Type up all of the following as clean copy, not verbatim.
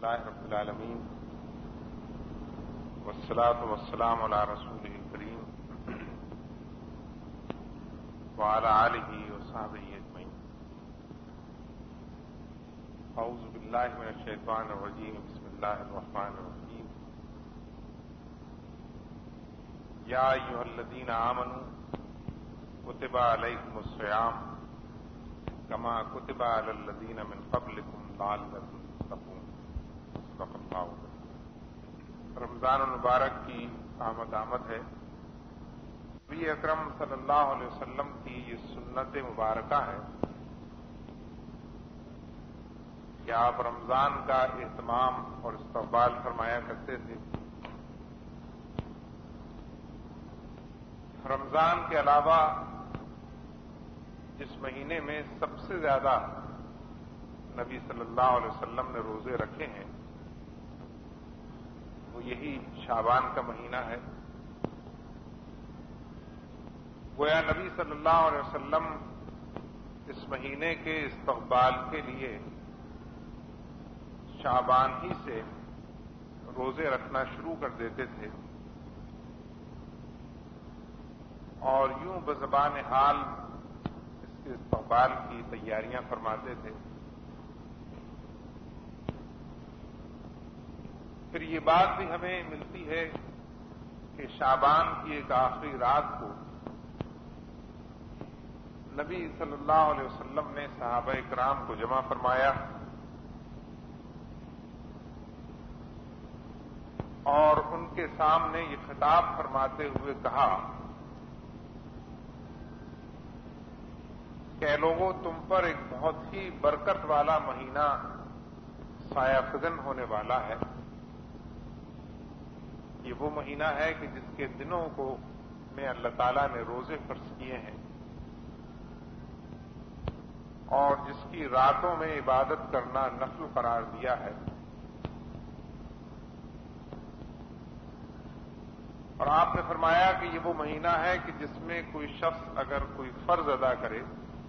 للہ رب العالمین والصلاة والسلام علی رسولہ الکریم وعلی آلہ وصحبہ اجمعین۔ اعوذ باللہ من الشیطان الرجیم، بسم اللہ الرحمن الرحیم۔ یا ایھا الذین آمنوا کتب علیکم الصیام کما کتب علی الذین من قبلکم لعلکم تتقون۔ صدق اللہ۔ رمضان المبارک کی آمد ہے۔ نبی اکرم صلی اللہ علیہ وسلم کی یہ سنت مبارکہ ہے کہ آپ رمضان کا اہتمام اور استقبال فرمایا کرتے تھے۔ رمضان کے علاوہ جس مہینے میں سب سے زیادہ نبی صلی اللہ علیہ وسلم نے روزے رکھے ہیں وہ یہی شعبان کا مہینہ ہے۔ گویا نبی صلی اللہ علیہ وسلم اس مہینے کے استقبال کے لیے شعبان ہی سے روزے رکھنا شروع کر دیتے تھے اور یوں بزبان حال اس کے استقبال کی تیاریاں فرماتے تھے۔ پھر یہ بات بھی ہمیں ملتی ہے کہ شعبان کی ایک آخری رات کو نبی صلی اللہ علیہ وسلم نے صحابہ کرام کو جمع فرمایا اور ان کے سامنے یہ خطاب فرماتے ہوئے کہا کہ اے لوگوں، تم پر ایک بہت ہی برکت والا مہینہ سایہ فگن ہونے والا ہے۔ یہ وہ مہینہ ہے کہ جس کے دنوں کو میں اللہ تعالیٰ نے روزے فرض کیے ہیں اور جس کی راتوں میں عبادت کرنا نفل قرار دیا ہے۔ اور آپ نے فرمایا کہ یہ وہ مہینہ ہے کہ جس میں کوئی شخص اگر کوئی فرض ادا کرے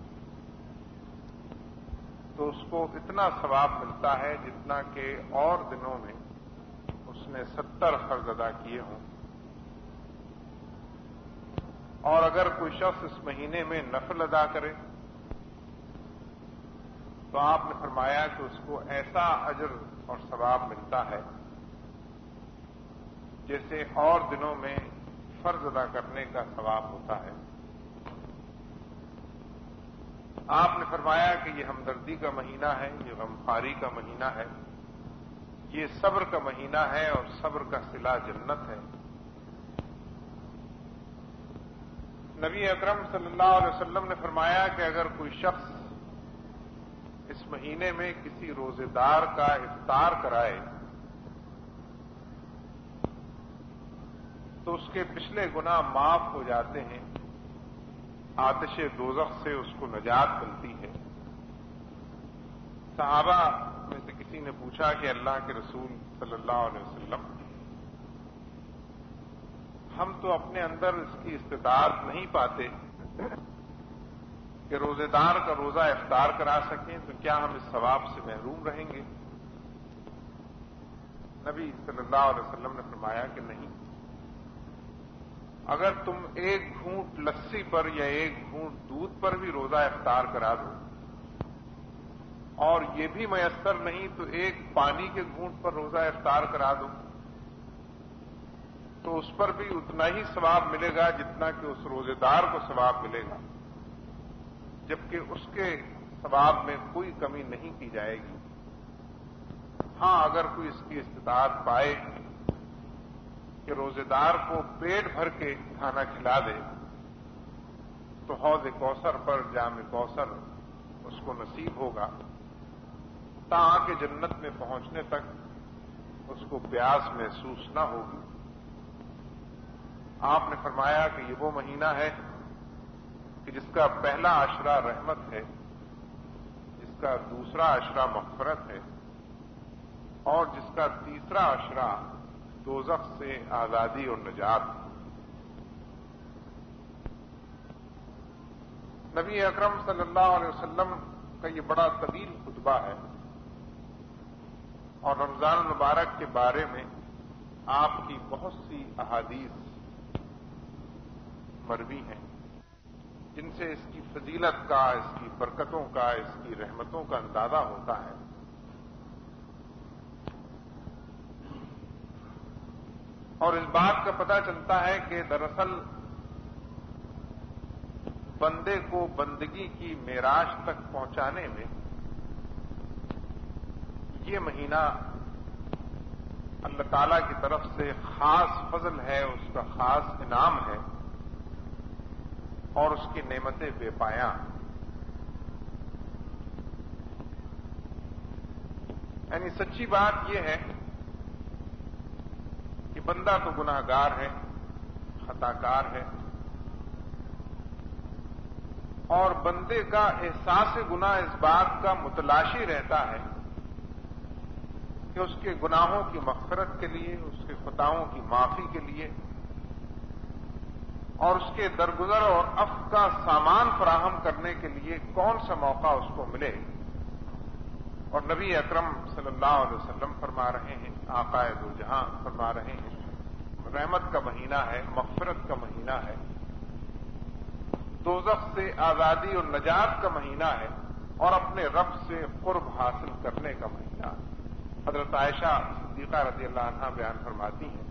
تو اس کو اتنا ثواب ملتا ہے جتنا کہ اور دنوں میں اس نے 70 فرض ادا کیے ہوں، اور اگر کوئی شخص اس مہینے میں نفل ادا کرے تو آپ نے فرمایا کہ اس کو ایسا اجر اور ثواب ملتا ہے جیسے اور دنوں میں فرض ادا کرنے کا ثواب ہوتا ہے۔ آپ نے فرمایا کہ یہ ہمدردی کا مہینہ ہے، یہ غمخواری کا مہینہ ہے، یہ صبر کا مہینہ ہے اور صبر کا صلہ جنت ہے۔ نبی اکرم صلی اللہ علیہ وسلم نے فرمایا کہ اگر کوئی شخص اس مہینے میں کسی روزے دار کا افطار کرائے تو اس کے پچھلے گناہ معاف ہو جاتے ہیں، آتش دوزخ سے اس کو نجات ملتی ہے۔ صحابہ میں سے کسی نے پوچھا کہ اللہ کے رسول صلی اللہ علیہ وسلم، ہم تو اپنے اندر اس کی استطاعت نہیں پاتے کہ روزے دار کا روزہ افطار کرا سکیں، تو کیا ہم اس ثواب سے محروم رہیں گے؟ نبی صلی اللہ علیہ وسلم نے فرمایا کہ نہیں، اگر تم ایک گھونٹ لسی پر یا ایک گھونٹ دودھ پر بھی روزہ افطار کرا دو اور یہ بھی میسر نہیں تو ایک پانی کے گھونٹ پر روزہ افطار کرا دو تو اس پر بھی اتنا ہی ثواب ملے گا جتنا کہ اس روزے دار کو ثواب ملے گا، جبکہ اس کے ثواب میں کوئی کمی نہیں کی جائے گی۔ ہاں، اگر کوئی اس کی استطاعت پائے کہ روزے دار کو پیٹ بھر کے کھانا کھلا دے تو حوض کوثر پر جام کوثر اس کو نصیب ہوگا، تاکہ جنت میں پہنچنے تک اس کو پیاس محسوس نہ ہوگی۔ آپ نے فرمایا کہ یہ وہ مہینہ ہے کہ جس کا پہلا عشرہ رحمت ہے، جس کا دوسرا عشرہ مغفرت ہے اور جس کا تیسرا عشرہ دوزخ سے آزادی اور نجات۔ نبی اکرم صلی اللہ علیہ وسلم کا یہ بڑا طویل خطبہ ہے اور رمضان المبارک کے بارے میں آپ کی بہت سی احادیث مروی ہیں جن سے اس کی فضیلت کا، اس کی برکتوں کا، اس کی رحمتوں کا اندازہ ہوتا ہے۔ اور اس بات کا پتہ چلتا ہے کہ دراصل بندے کو بندگی کی معراج تک پہنچانے میں یہ مہینہ اللہ تعالی کی طرف سے خاص فضل ہے، اس کا خاص انعام ہے اور اس کی نعمتیں بے پایاں۔ یعنی سچی بات یہ ہے کہ بندہ تو گناہ گار ہے، خطا کار ہے، اور بندے کا احساس گناہ اس بات کا متلاشی رہتا ہے کہ اس کے گناہوں کی مغفرت کے لیے، اس کے خطاؤں کی معافی کے لیے اور اس کے درگزر اور عفو کا سامان فراہم کرنے کے لیے کون سا موقع اس کو ملے۔ اور نبی اکرم صلی اللہ علیہ وسلم فرما رہے ہیں، آقا دو جہاں فرما رہے ہیں، رحمت کا مہینہ ہے، مغفرت کا مہینہ ہے، دوزخ سے آزادی اور نجات کا مہینہ ہے اور اپنے رب سے قرب حاصل کرنے کا مہینہ ہے۔ حضرت عائشہ صدیقہ رضی اللہ عنہا بیان فرماتی ہیں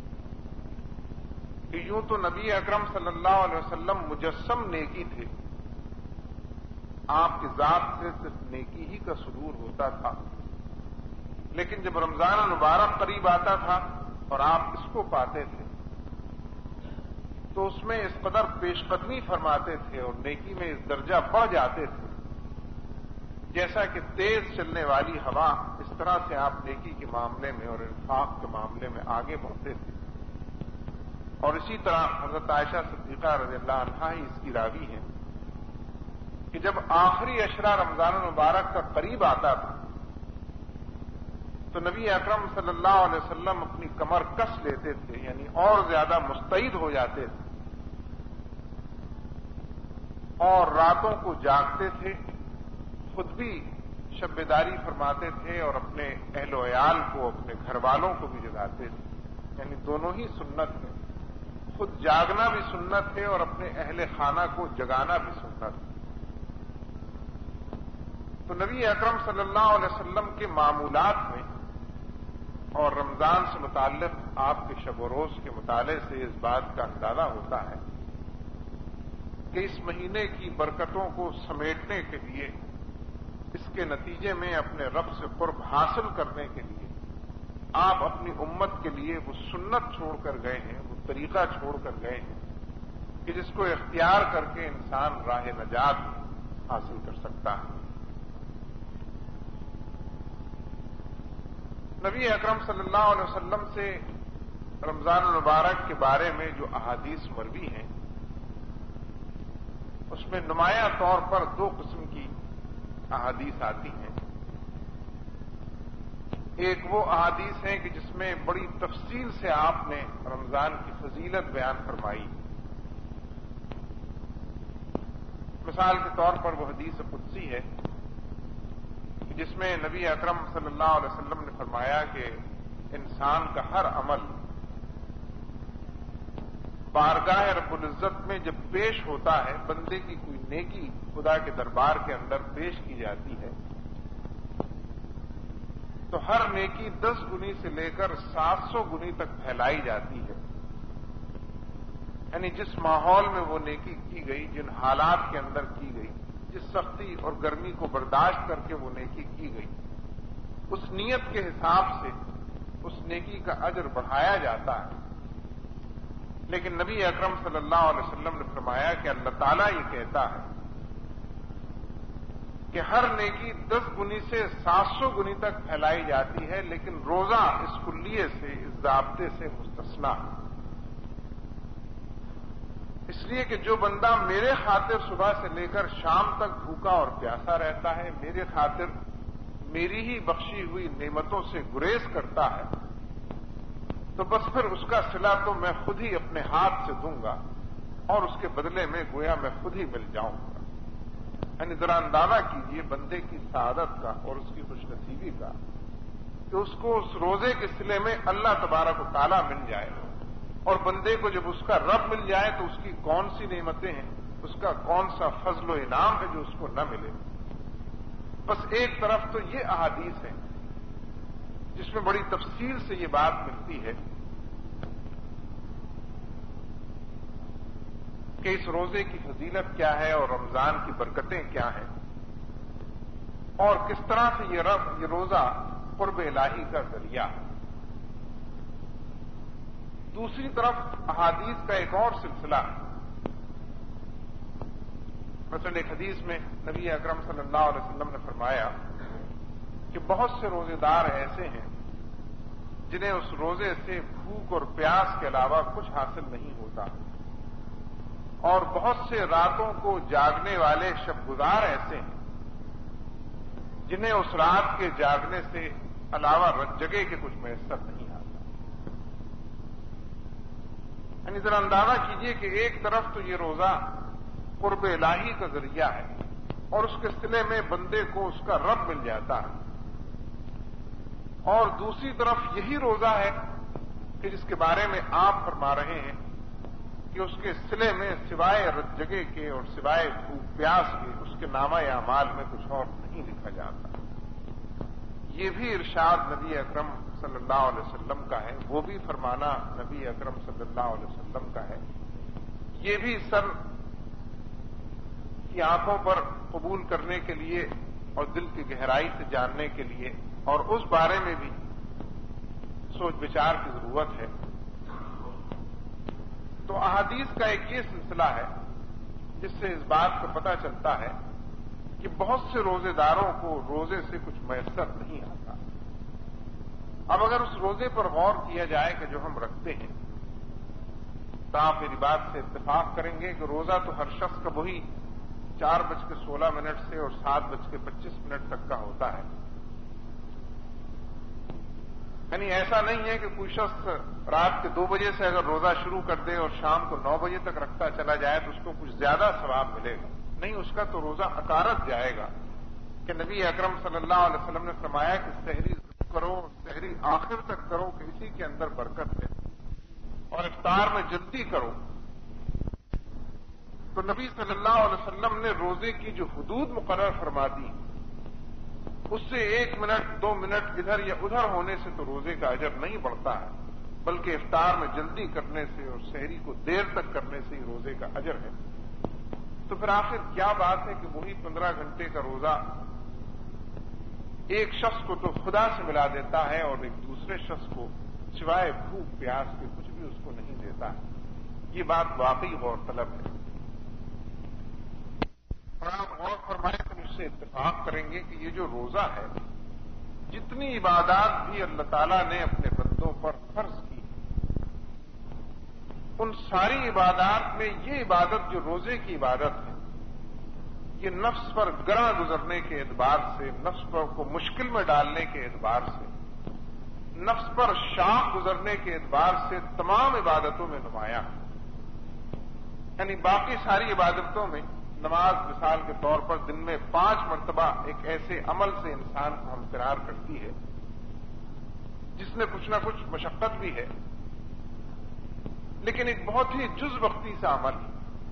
کہ یوں تو نبی اکرم صلی اللہ علیہ وسلم مجسم نیکی تھے، آپ کی ذات سے صرف نیکی ہی کا صدور ہوتا تھا، لیکن جب رمضان المبارک قریب آتا تھا اور آپ اس کو پاتے تھے تو اس میں اس قدر پیش قدمی فرماتے تھے اور نیکی میں اس درجہ بڑھ جاتے تھے جیسا کہ تیز چلنے والی ہوا، اس طرح سے آپ نیکی کے معاملے میں اور انفاق کے معاملے میں آگے بڑھتے تھے۔ اور اسی طرح حضرت عائشہ صدیقہ رضی اللہ عنہا ہی اس کی راوی ہیں کہ جب آخری عشرہ رمضان المبارک کا قریب آتا تھا تو نبی اکرم صلی اللہ علیہ وسلم اپنی کمر کس لیتے تھے، یعنی اور زیادہ مستعد ہو جاتے تھے اور راتوں کو جاگتے تھے، خود بھی شب بیداری فرماتے تھے اور اپنے اہل و عیال کو، اپنے گھر والوں کو بھی جگاتے تھے، یعنی دونوں ہی سنت ہے، خود جاگنا بھی سنت ہے اور اپنے اہل خانہ کو جگانا بھی سنت ہے۔ تو نبی اکرم صلی اللہ علیہ وسلم کے معمولات میں اور رمضان سے متعلق آپ کے شب و روز کے مطالعے سے اس بات کا اندازہ ہوتا ہے کہ اس مہینے کی برکتوں کو سمیٹنے کے لیے، اس کے نتیجے میں اپنے رب سے قرب حاصل کرنے کے لیے آپ اپنی امت کے لیے وہ سنت چھوڑ کر گئے ہیں، وہ طریقہ چھوڑ کر گئے ہیں کہ جس کو اختیار کر کے انسان راہ نجات حاصل کر سکتا ہے۔ نبی اکرم صلی اللہ علیہ وسلم سے رمضان المبارک کے بارے میں جو احادیث مروی ہیں اس میں نمایاں طور پر دو قسم کی احادیث آتی ہیں۔ ایک وہ احادیث ہیں کہ جس میں بڑی تفصیل سے آپ نے رمضان کی فضیلت بیان فرمائی۔ مثال کے طور پر وہ حدیث قدسی ہے جس میں نبی اکرم صلی اللہ علیہ وسلم نے فرمایا کہ انسان کا ہر عمل بارگاہ رب العزت میں جب پیش ہوتا ہے، بندے کی کوئی نیکی خدا کے دربار کے اندر پیش کی جاتی ہے تو ہر نیکی 10 گنی سے لے کر 700 گنی تک پھیلائی جاتی ہے۔ یعنی جس ماحول میں وہ نیکی کی گئی، جن حالات کے اندر کی گئی، جس سختی اور گرمی کو برداشت کر کے وہ نیکی کی گئی، اس نیت کے حساب سے اس نیکی کا اجر بڑھایا جاتا ہے۔ لیکن نبی اکرم صلی اللہ علیہ وسلم نے فرمایا کہ اللہ تعالیٰ یہ کہتا ہے کہ ہر نیکی 10 گنی سے 700 گنی تک پھیلائی جاتی ہے، لیکن روزہ اس کلیے سے، اس ضابطے سے مستثنیٰ ہے۔ اس لیے کہ جو بندہ میرے خاطر صبح سے لے کر شام تک بھوکا اور پیاسا رہتا ہے، میرے خاطر میری ہی بخشی ہوئی نعمتوں سے گریز کرتا ہے، تو بس پھر اس کا صلہ تو میں خود ہی اپنے ہاتھ سے دوں گا اور اس کے بدلے میں گویا میں خود ہی مل جاؤں گا۔ یعنی ذرا اندازہ کیجیے بندے کی سعادت کا اور اس کی خوش نصیبی کا کہ اس کو اس روزے کے صلے میں اللہ تبارک و تعالیٰ مل جائے، اور بندے کو جب اس کا رب مل جائے تو اس کی کون سی نعمتیں ہیں، اس کا کون سا فضل و انعام ہے جو اس کو نہ ملے۔ بس ایک طرف تو یہ احادیث ہے جس میں بڑی تفصیل سے یہ بات ملتی ہے کہ اس روزے کی فضیلت کیا ہے اور رمضان کی برکتیں کیا ہیں، اور کس طرح سے یہ روزہ قرب الہی کا ذریعہ ہے۔ دوسری طرف احادیث کا ایک اور سلسلہ ہے۔ مثلا ایک حدیث میں نبی اکرم صلی اللہ علیہ وسلم نے فرمایا کہ بہت سے روزے دار ایسے ہیں جنہیں اس روزے سے بھوک اور پیاس کے علاوہ کچھ حاصل نہیں ہوتا، اور بہت سے راتوں کو جاگنے والے شب گزار ایسے ہیں جنہیں اس رات کے جاگنے سے علاوہ جگہ کے کچھ میسر نہیں آتا۔ یعنی ذرا اندازہ کیجئے کہ ایک طرف تو یہ روزہ قرب الہی کا ذریعہ ہے اور اس کے صلے میں بندے کو اس کا رب مل جاتا ہے، اور دوسری طرف یہی روزہ ہے کہ جس کے بارے میں آپ فرما رہے ہیں کہ اس کے صلے میں سوائے رت جگہ کے اور سوائے بھوک پیاس کے اس کے نامہ اعمال میں کچھ اور نہیں لکھا جاتا۔ یہ بھی ارشاد نبی اکرم صلی اللہ علیہ وسلم کا ہے، وہ بھی فرمانا نبی اکرم صلی اللہ علیہ وسلم کا ہے۔ یہ بھی سر کی آنکھوں پر قبول کرنے کے لیے اور دل کی گہرائی سے جاننے کے لیے اور اس بارے میں بھی سوچ بچار کی ضرورت ہے۔ تو احادیث کا ایک یہ سلسلہ ہے جس سے اس بات کا پتہ چلتا ہے کہ بہت سے روزے داروں کو روزے سے کچھ میسر نہیں آتا۔ اب اگر اس روزے پر غور کیا جائے کہ جو ہم رکھتے ہیں تو آپ میری بات سے اتفاق کریں گے کہ روزہ تو ہر شخص کا وہی 4:16 سے اور 7:25 تک کا ہوتا ہے۔ یعنی ایسا نہیں ہے کہ کوئی شخص رات کے 2 بجے سے اگر روزہ شروع کر دے اور شام کو 9 بجے تک رکھتا چلا جائے تو اس کو کچھ زیادہ ثواب ملے گا، نہیں، اس کا تو روزہ اکارت جائے گا کہ نبی اکرم صلی اللہ علیہ وسلم نے فرمایا کہ سحری کرو، سحری آخر تک کرو کہ اسی کے اندر برکت ہے، اور افطار میں جلدی کرو۔ تو نبی صلی اللہ علیہ وسلم نے روزے کی جو حدود مقرر فرما دی اس سے 1 منٹ 2 منٹ ادھر یا ادھر ہونے سے تو روزے کا اجر نہیں بڑھتا ہے، بلکہ افطار میں جلدی کرنے سے اور سحری کو دیر تک کرنے سے ہی روزے کا اجر ہے۔ تو پھر آخر کیا بات ہے کہ وہی 15 گھنٹے کا روزہ ایک شخص کو تو خدا سے ملا دیتا ہے اور ایک دوسرے شخص کو سوائے بھوک پیاس کے کچھ بھی اس کو نہیں دیتا ہے۔ یہ بات واقعی غور طلب ہے، اور آپ غور فرمائیں تو مجھ سے اتفاق کریں گے کہ یہ جو روزہ ہے، جتنی عبادات بھی اللہ تعالیٰ نے اپنے بندوں پر فرض کی، ان ساری عبادات میں یہ عبادت جو روزے کی عبادت ہے، یہ نفس پر گراں گزرنے کے اعتبار سے، نفس پر کو مشکل میں ڈالنے کے اعتبار سے، نفس پر شاق گزرنے کے اعتبار سے تمام عبادتوں میں نمایاں ہے۔ یعنی باقی ساری عبادتوں میں نماز مثال کے طور پر دن میں 5 مرتبہ ایک ایسے عمل سے انسان کو ہمکنار کرتی ہے جس میں کچھ نہ کچھ مشقت بھی ہے، لیکن ایک بہت ہی جز وقتی سا عمل ہے۔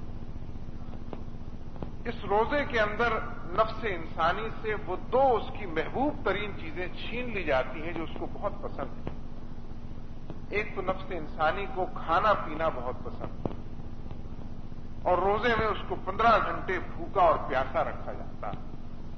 اس روزے کے اندر نفس انسانی سے وہ 2 اس کی محبوب ترین چیزیں چھین لی جاتی ہیں جو اس کو بہت پسند ہے۔ ایک تو نفس انسانی کو کھانا پینا بہت پسند ہے، اور روزے میں اس کو 15 گھنٹے بھوکا اور پیاسا رکھا جاتا ہے۔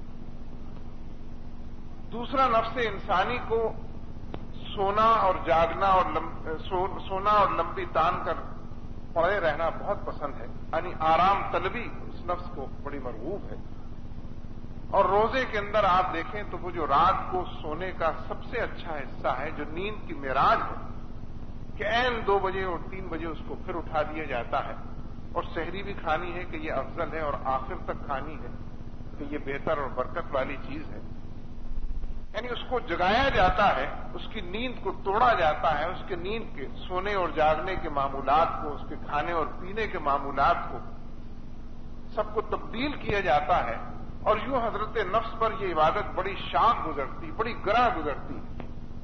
دوسرا، نفس انسانی کو سونا اور جاگنا اور سونا اور لمبی تان کر پڑے رہنا بہت پسند ہے، یعنی آرام طلبی اس نفس کو بڑی مرغوب ہے۔ اور روزے کے اندر آپ دیکھیں تو وہ جو رات کو سونے کا سب سے اچھا حصہ ہے، جو نیند کی معراج ہے، کہ عین 2 بجے اور 3 بجے اس کو پھر اٹھا دیا جاتا ہے، اور سحری بھی کھانی ہے کہ یہ افضل ہے، اور آخر تک کھانی ہے کہ یہ بہتر اور برکت والی چیز ہے۔ یعنی اس کو جگایا جاتا ہے، اس کی نیند کو توڑا جاتا ہے، اس کے نیند کے سونے اور جاگنے کے معمولات کو، اس کے کھانے اور پینے کے معمولات کو سب کو تبدیل کیا جاتا ہے، اور یوں حضرت نفس پر یہ عبادت بڑی شاق گزرتی، بڑی گراں گزرتی،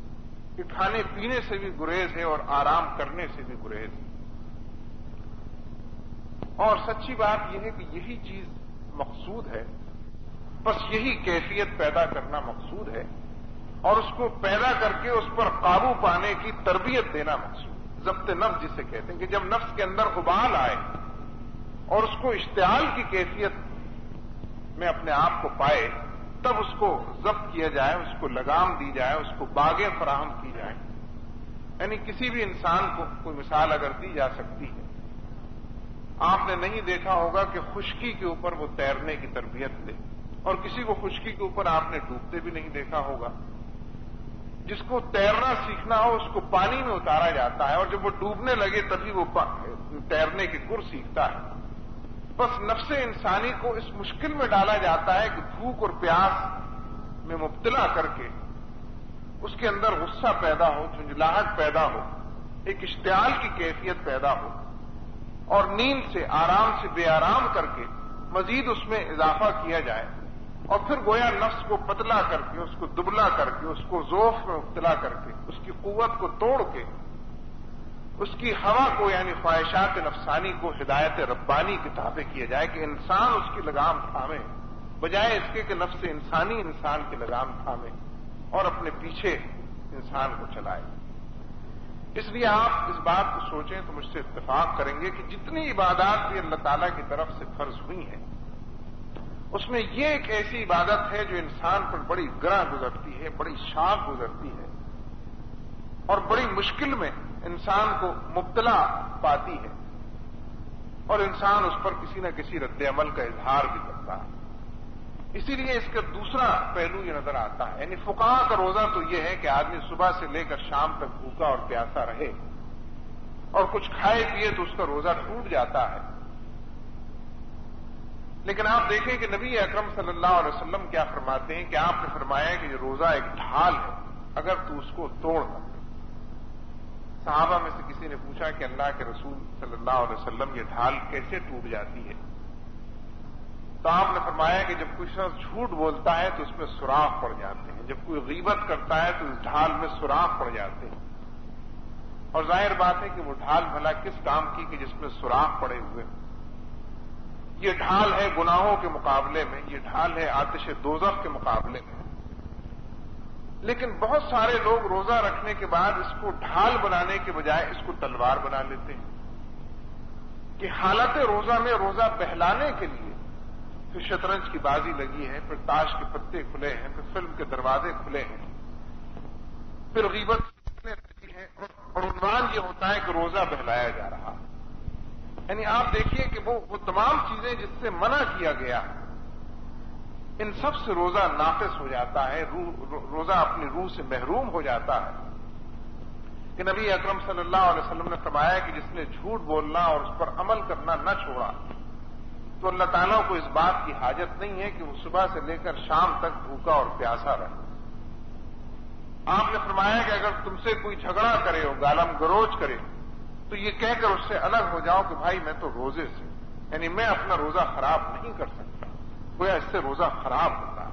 کہ کھانے پینے سے بھی گریز ہے اور آرام کرنے سے بھی گریز ہے. اور سچی بات یہ ہے کہ یہی چیز مقصود ہے، بس یہی کیفیت پیدا کرنا مقصود ہے، اور اس کو پیدا کر کے اس پر قابو پانے کی تربیت دینا مقصود ہے. ضبط نفس جسے کہتے ہیں کہ جب نفس کے اندر ابال آئے اور اس کو اشتعال کی کیفیت میں اپنے آپ کو پائے، تب اس کو ضبط کیا جائے، اس کو لگام دی جائے، اس کو باغیں فراہم کی جائیں. یعنی کسی بھی انسان کو کوئی مثال اگر دی جا سکتی ہے، آپ نے نہیں دیکھا ہوگا کہ خشکی کے اوپر وہ تیرنے کی تربیت لے، اور کسی کو خشکی کے اوپر آپ نے ڈوبتے بھی نہیں دیکھا ہوگا. جس کو تیرنا سیکھنا ہو اس کو پانی میں اتارا جاتا ہے، اور جب وہ ڈوبنے لگے تبھی وہ تیرنے کے گر سیکھتا ہے. بس نفس انسانی کو اس مشکل میں ڈالا جاتا ہے کہ بھوک اور پیاس میں مبتلا کر کے اس کے اندر غصہ پیدا ہو، جھنجھلاہٹ پیدا ہو، ایک اشتعال کی کیفیت پیدا ہو، اور نیند سے آرام سے بے آرام کر کے مزید اس میں اضافہ کیا جائے، اور پھر گویا نفس کو پتلا کر کے، اس کو دبلا کر کے، اس کو ذوف میں مبتلا کر کے، اس کی قوت کو توڑ کے، اس کی ہوا کو یعنی خواہشات نفسانی کو ہدایت ربانی کی تابع کیا جائے کہ انسان اس کی لگام تھامے، بجائے اس کے کہ نفس انسانی انسان کی لگام تھامے اور اپنے پیچھے انسان کو چلائے. اس لیے آپ اس بات کو سوچیں تو مجھ سے اتفاق کریں گے کہ جتنی عبادات بھی اللہ تعالیٰ کی طرف سے فرض ہوئی ہیں، اس میں یہ ایک ایسی عبادت ہے جو انسان پر بڑی گراں گزرتی ہے، بڑی شاق گزرتی ہے، اور بڑی مشکل میں انسان کو مبتلا پاتی ہے، اور انسان اس پر کسی نہ کسی رد عمل کا اظہار بھی کرتا ہے. اسی لیے اس کا دوسرا پہلو یہ نظر آتا ہے، یعنی فقہا کا روزہ تو یہ ہے کہ آدمی صبح سے لے کر شام تک بھوکا اور پیاسا رہے، اور کچھ کھائے پیے تو اس کا روزہ ٹوٹ جاتا ہے. لیکن آپ دیکھیں کہ نبی اکرم صلی اللہ علیہ وسلم کیا فرماتے ہیں کہ آپ نے فرمایا کہ یہ روزہ ایک ڈھال ہے، اگر تو اس کو توڑ نہ. صحابہ میں سے کسی نے پوچھا کہ اللہ کے رسول صلی اللہ علیہ وسلم یہ ڈھال کیسے ٹوٹ جاتی ہے؟ تو آپ نے فرمایا کہ جب کوئی شخص جھوٹ بولتا ہے تو اس میں سوراخ پڑ جاتے ہیں، جب کوئی غیبت کرتا ہے تو اس ڈھال میں سوراخ پڑ جاتے ہیں. اور ظاہر بات ہے کہ وہ ڈھال بھلا کس کام کی کہ جس میں سوراخ پڑے ہوئے. یہ ڈھال ہے گناہوں کے مقابلے میں، یہ ڈھال ہے آتش دوزخ کے مقابلے میں. لیکن بہت سارے لوگ روزہ رکھنے کے بعد اس کو ڈھال بنانے کے بجائے اس کو تلوار بنا لیتے ہیں کہ حالت روزہ میں روزہ بہلانے کے لیے پھر شطرنج کی بازی لگی ہے، پھر تاش کے پتے کھلے ہیں، پھر فلم کے دروازے کھلے ہیں، پھر غیبت لگی ہے، اور عنوان یہ ہوتا ہے کہ روزہ بہلایا جا رہا. یعنی آپ دیکھیے کہ وہ تمام چیزیں جس سے منع کیا گیا، ان سب سے روزہ ناقص ہو جاتا ہے، روزہ اپنی روح سے محروم ہو جاتا ہے. کہ نبی اکرم صلی اللہ علیہ وسلم نے فرمایا کہ جس نے جھوٹ بولنا اور اس پر عمل کرنا نہ چھوڑا تو اللہ تعالیٰ کو اس بات کی حاجت نہیں ہے کہ وہ صبح سے لے کر شام تک بھوکا اور پیاسا رہے. آپ نے فرمایا کہ اگر تم سے کوئی جھگڑا کرے اور گالم گروج کرے تو یہ کہہ کر اس سے الگ ہو جاؤ کہ بھائی میں تو روزے سے، یعنی میں اپنا روزہ خراب نہیں کر سکتا، گویا اس سے روزہ خراب ہوتا.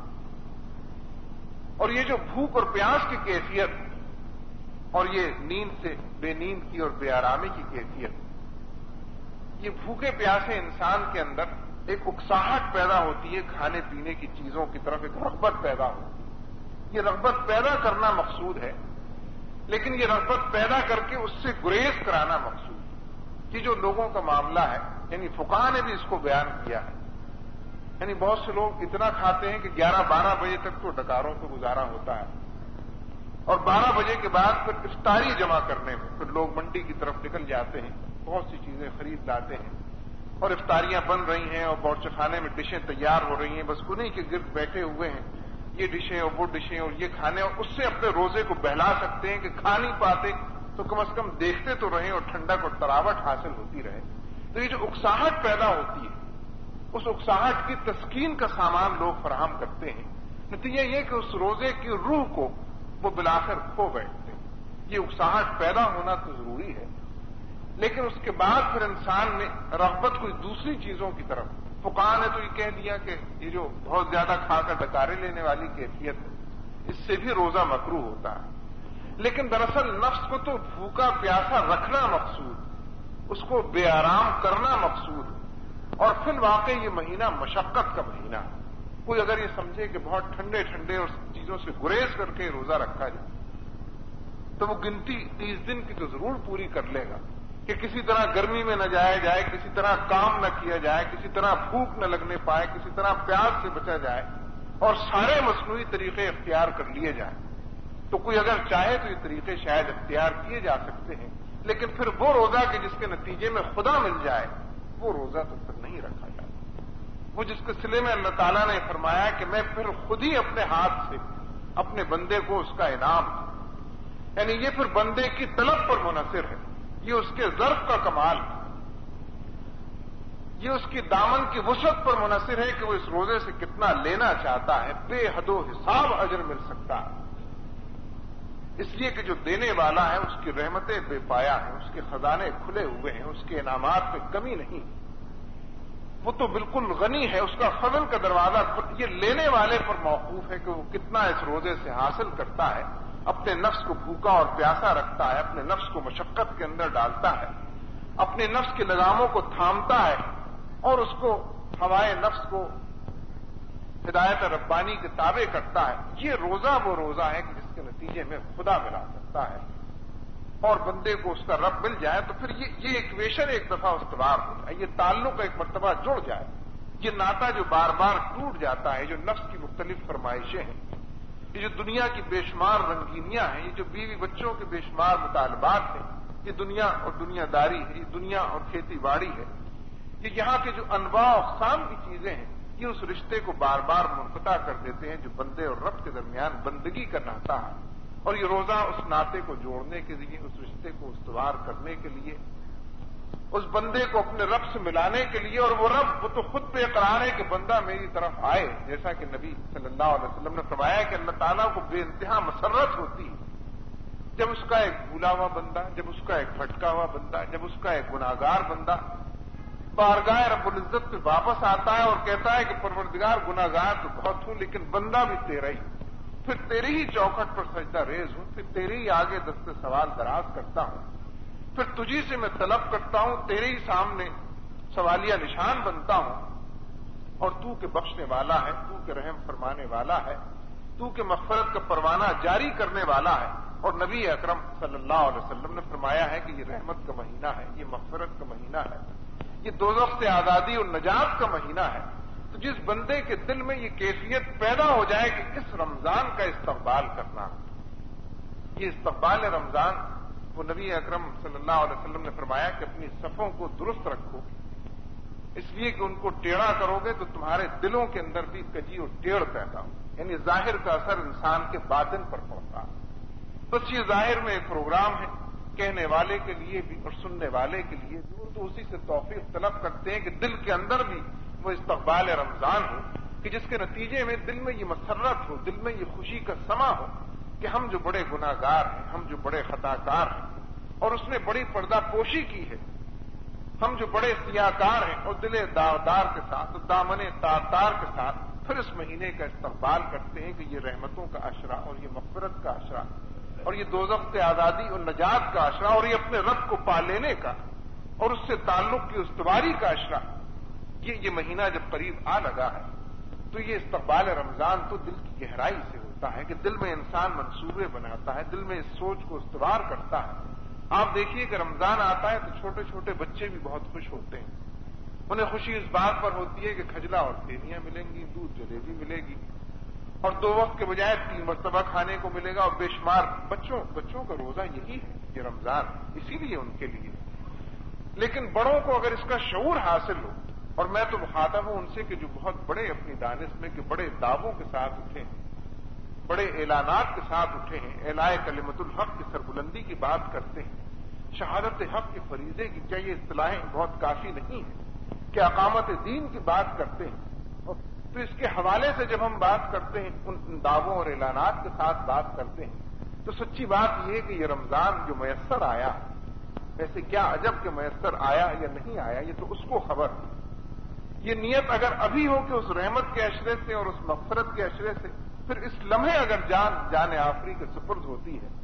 اور یہ جو بھوک اور پیاس کی کیفیت اور یہ نیند سے بے نیند کی اور بے آرامی کی کیفیت، یہ بھوکے پیاسے انسان کے اندر ایک اکساہٹ پیدا ہوتی ہے، کھانے پینے کی چیزوں کی طرف ایک رغبت پیدا ہوتی ہے. یہ رغبت پیدا کرنا مقصود ہے، لیکن یہ رغبت پیدا کر کے اس سے گریز کرانا مقصود ہے. یہ جو لوگوں کا معاملہ ہے، یعنی فقہا نے بھی اس کو بیان کیا ہے. یعنی بہت سے لوگ اتنا کھاتے ہیں کہ 11-12 بجے تک تو ڈکاروں پہ گزارا ہوتا ہے، اور 12 بجے کے بعد پھر افطاری جمع کرنے میں پھر لوگ منڈی کی طرف نکل جاتے ہیں، بہت سی چیزیں خرید لاتے ہیں، اور افطاریاں بن رہی ہیں اور باورچی خانے میں ڈشیں تیار ہو رہی ہیں، بس انہیں کے گرد بیٹھے ہوئے ہیں، یہ ڈشیں اور وہ ڈشیں اور یہ کھانے، اور اس سے اپنے روزے کو بہلا سکتے ہیں کہ کھا نہیں پاتے تو کم از کم دیکھتے تو رہیں اور ٹھنڈک اور تراوٹ حاصل ہوتی رہے. تو یہ جو اکساہٹ پیدا ہوتی ہے، اس اکساہٹ کی تسکین کا سامان لوگ فراہم کرتے ہیں. نتیجہ یہ کہ اس روزے کی روح کو وہ بالآخر کھو بیٹھتے ہیں. یہ اکساہٹ پیدا ہونا تو ضروری ہے، لیکن اس کے بعد پھر انسان میں رغبت کوئی دوسری چیزوں کی طرف. فقہا نے تو یہ کہہ دیا کہ یہ جو بہت زیادہ کھا کر ڈکارے لینے والی کیفیت ہے، اس سے بھی روزہ مکروہ ہوتا ہے. لیکن دراصل نفس کو تو بھوکا پیاسا رکھنا مقصود، اس کو بے آرام کرنا مقصود، اور فی الواقع یہ مہینہ مشقت کا مہینہ ہے۔ کوئی اگر یہ سمجھے کہ بہت ٹھنڈے ٹھنڈے اور چیزوں سے گریز کر کے روزہ رکھا جائے تو وہ گنتی 30 دن کی تو ضرور پوری کر لے گا کہ کسی طرح گرمی میں نہ جایا جائے، کسی طرح کام نہ کیا جائے، کسی طرح بھوک نہ لگنے پائے، کسی طرح پیاس سے بچا جائے اور سارے مصنوعی طریقے اختیار کر لیے جائیں۔ تو کوئی اگر چاہے تو یہ طریقے شاید اختیار کیے جا سکتے ہیں، لیکن پھر وہ روزہ کہ جس کے نتیجے میں خدا مل جائے وہ روزہ تو پھر نہیں رکھا جاتا۔ وہ جس کے سلے میں اللہ تعالیٰ نے فرمایا کہ میں پھر خود ہی اپنے ہاتھ سے اپنے بندے کو اس کا انعام دوں، یعنی یہ پھر بندے کی طلب پر منحصر ہے، یہ اس کے ظرف کا کمال ہے، یہ اس کی دامن کی وسعت پر منحصر ہے کہ وہ اس روزے سے کتنا لینا چاہتا ہے۔ بے حد و حساب اجر مل سکتا ہے، اس لیے کہ جو دینے والا ہے اس کی رحمتیں بے پایا ہیں، اس کے خزانے کھلے ہوئے ہیں، اس کے انعامات میں کمی نہیں، وہ تو بالکل غنی ہے، اس کا فضل کا دروازہ یہ لینے والے پر موقوف ہے کہ وہ کتنا اس روزے سے حاصل کرتا ہے، اپنے نفس کو بھوکا اور پیاسا رکھتا ہے، اپنے نفس کو مشقت کے اندر ڈالتا ہے، اپنے نفس کے لگاموں کو تھامتا ہے اور اس کو ہوائے نفس کو ہدایت ربانی کے تابع کرتا ہے۔ یہ روزہ وہ روزہ ہے کہ جس کے نتیجے میں خدا ملا سکتا ہے اور بندے کو اس کا رب مل جائے تو پھر یہ ایکویشن ایک دفعہ استوار ہو جائے، یہ تعلق ایک مرتبہ جڑ جائے، یہ ناطا جو بار بار ٹوٹ جاتا ہے، جو نفس کی مختلف فرمائشیں ہیں، یہ جو دنیا کی بے شمار رنگینیاں ہیں، یہ جو بیوی بچوں کے بے شمار مطالبات ہیں، یہ دنیا اور دنیا داری ہے، یہ دنیا اور کھیتی باڑی ہے، یہ یہاں کے جو انواع و اقسام کی چیزیں ہیں، یہ اس رشتے کو بار بار منقطع کر دیتے ہیں جو بندے اور رب کے درمیان بندگی کا ناطا ہے، اور یہ روزہ اس ناطے کو جوڑنے کے لیے، اس رشتے کو استوار کرنے کے لیے، اس بندے کو اپنے رب سے ملانے کے لیے، اور وہ رب وہ تو خود پہ اقرار ہے کہ بندہ میری طرف آئے، جیسا کہ نبی صلی اللہ علیہ وسلم نے فرمایا کہ اللہ تعالیٰ کو بے انتہا مسرت ہوتی ہے جب اس کا ایک بھولا ہوا بندہ، جب اس کا ایک بھٹکا ہوا بندہ، جب اس کا ایک گناہگار بندہ بارگاہ رب العزت پہ واپس آتا ہے اور کہتا ہے کہ پروردگار گناہگار تو بہت ہوں لیکن بندہ بھی تیرا ہی، پھر تیری ہی چوکھٹ پر سجدہ ریز ہوں، پھر تیرے ہی آگے دست سوال دراز کرتا ہوں، پھر تجھی سے میں طلب کرتا ہوں، تیرے ہی سامنے سوالیہ نشان بنتا ہوں، اور تو کہ بخشنے والا ہے، تو کہ رحم فرمانے والا ہے، تو کہ مغفرت کا پروانہ جاری کرنے والا ہے۔ اور نبی اکرم صلی اللہ علیہ وسلم نے فرمایا ہے کہ یہ رحمت کا مہینہ ہے، یہ مغفرت کا مہینہ ہے، یہ دوزخ سے آزادی اور نجات کا مہینہ ہے۔ تو جس بندے کے دل میں یہ کیفیت پیدا ہو جائے کہ اس رمضان کا استقبال کرنا، یہ استقبال رمضان، وہ نبی اکرم صلی اللہ علیہ وسلم نے فرمایا کہ اپنی صفوں کو درست رکھو، اس لیے کہ ان کو ٹیڑھا کرو گے تو تمہارے دلوں کے اندر بھی کجی اور ٹیڑھ پیدا ہو، یعنی ظاہر کا اثر انسان کے باطن پر پڑتا ہے۔ بس یہ ظاہر میں ایک پروگرام ہے، کہنے والے کے لیے بھی اور سننے والے کے لیے بھی، تو اسی سے توفیق طلب کرتے ہیں کہ دل کے اندر بھی وہ استقبال رمضان ہو کہ جس کے نتیجے میں دل میں یہ مسرت ہو، دل میں یہ خوشی کا سما ہو کہ ہم جو بڑے گناہگار ہیں، ہم جو بڑے خطا کار ہیں اور اس نے بڑی پردہ پوشی کی ہے، ہم جو بڑے سیاہکار ہیں اور دل داغدار کے ساتھ اور دامن تار کے ساتھ پھر اس مہینے کا استقبال کرتے ہیں کہ یہ رحمتوں کا عشرہ اور یہ مغفرت کا عشرہ اور یہ دوزخ سے آزادی اور نجات کا عشرہ اور یہ اپنے رب کو پا لینے کا اور اس سے تعلق کی استواری کا عشرہ، یہ مہینہ جب قریب آ لگا ہے تو یہ استقبال رمضان تو دل کی گہرائی سے ہوتا ہے کہ دل میں انسان منصوبے بناتا ہے، دل میں اس سوچ کو استوار کرتا ہے۔ آپ دیکھیے کہ رمضان آتا ہے تو چھوٹے چھوٹے بچے بھی بہت خوش ہوتے ہیں، انہیں خوشی اس بات پر ہوتی ہے کہ کھجلا اور سیویاں ملیں گی، دودھ جلیبی ملے گی اور 2 وقت کے بجائے 3 مرتبہ کھانے کو ملے گا، اور بے شمار بچوں کا روزہ یہی ہے، یہ رمضان اسی لیے ان کے لیے۔ لیکن بڑوں کو اگر اس کا شعور حاصل ہو، اور میں تو مخاطب ہوں ان سے کہ جو بہت بڑے اپنی دانش میں کہ بڑے دعووں کے ساتھ اٹھے ہیں، بڑے اعلانات کے ساتھ اٹھے ہیں، اعلاء کلمت الحق کی سربلندی کی بات کرتے ہیں، شہادت حق کے فریضے کی، کیا یہ اصطلاحیں بہت کافی نہیں ہیں کہ اقامت دین کی بات کرتے ہیں؟ تو اس کے حوالے سے جب ہم بات کرتے ہیں، ان دعووں اور اعلانات کے ساتھ بات کرتے ہیں، تو سچی بات یہ ہے کہ یہ رمضان جو میسر آیا، ویسے کیا عجب کہ میسر آیا یا نہیں آیا، یہ تو اس کو خبر ہے۔ یہ نیت اگر ابھی ہو کہ اس رحمت کے عشرے سے اور اس مغفرت کے عشرے سے پھر اس لمحے اگر جان آفری کے سپرد ہوتی ہے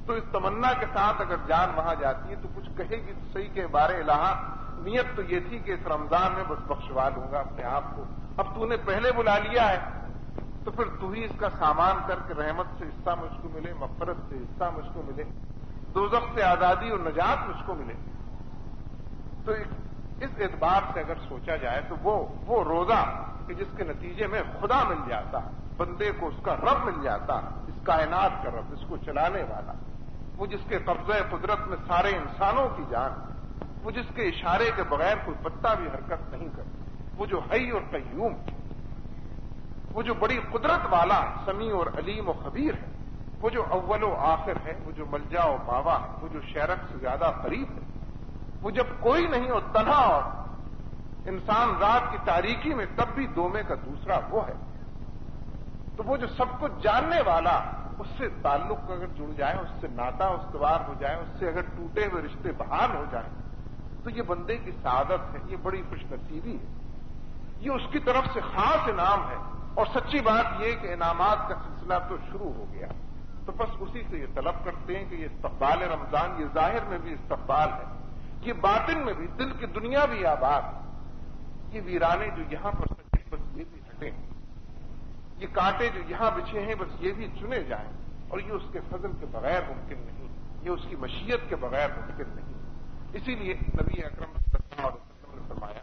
تو اس تمنا کے ساتھ اگر جان وہاں جاتی ہے تو کچھ کہے گی تو صحیح کہ بارے الہا نیت تو یہ تھی کہ اس رمضان میں بس بخشوا لوں گا اپنے آپ کو، اب تو نے پہلے بلا لیا ہے تو پھر تو ہی اس کا سامان کر کے رحمت سے حصہ مجھ کو ملے، مغفرت سے حصہ مجھ کو ملے، دوزخ سے آزادی اور نجات مجھ کو ملے۔ تو اس اعتبار سے اگر سوچا جائے تو وہ روزہ کہ جس کے نتیجے میں خدا مل جاتا، بندے کو اس کا رب مل جاتا، اس کائنات کا رب، اس کو چلانے والا، وہ جس کے قبضہ قدرت میں سارے انسانوں کی جان، وہ جس کے اشارے کے بغیر کوئی پتا بھی حرکت نہیں کرتا، وہ جو حی اور قیوم، وہ جو بڑی قدرت والا سمیع اور علیم و خبیر ہے، وہ جو اول و آخر ہے، وہ جو ملجا و ماوا ہے، وہ جو شرک سے زیادہ قریب ہے، وہ جب کوئی نہیں ہو تنہا اور انسان رات کی تاریکی میں تب بھی دو میں کا دوسرا وہ ہے، تو وہ جو سب کچھ جاننے والا، اس سے تعلق اگر جڑ جائے، اس سے ناتا استوار ہو جائے، اس سے اگر ٹوٹے ہوئے رشتے بحال ہو جائیں تو یہ بندے کی سعادت ہے، یہ بڑی خوش نصیبی ہے، یہ اس کی طرف سے خاص انعام ہے۔ اور سچی بات یہ کہ انعامات کا سلسلہ تو شروع ہو گیا، تو بس اسی سے یہ طلب کرتے ہیں کہ یہ استقبال رمضان، یہ ظاہر میں بھی استقبال ہے، یہ باطن میں بھی، دل کی دنیا بھی آباد، یہ ویرانے جو یہاں پر سچے بس یہ بھی ہٹیں، یہ کانٹے جو یہاں بچھے ہیں بس یہ بھی چنے جائیں، اور یہ اس کے فضل کے بغیر ممکن نہیں، یہ اس کی مشیت کے بغیر ممکن نہیں۔ اسی لیے نبی اکرم صلی اللہ علیہ وسلم نے فرمایا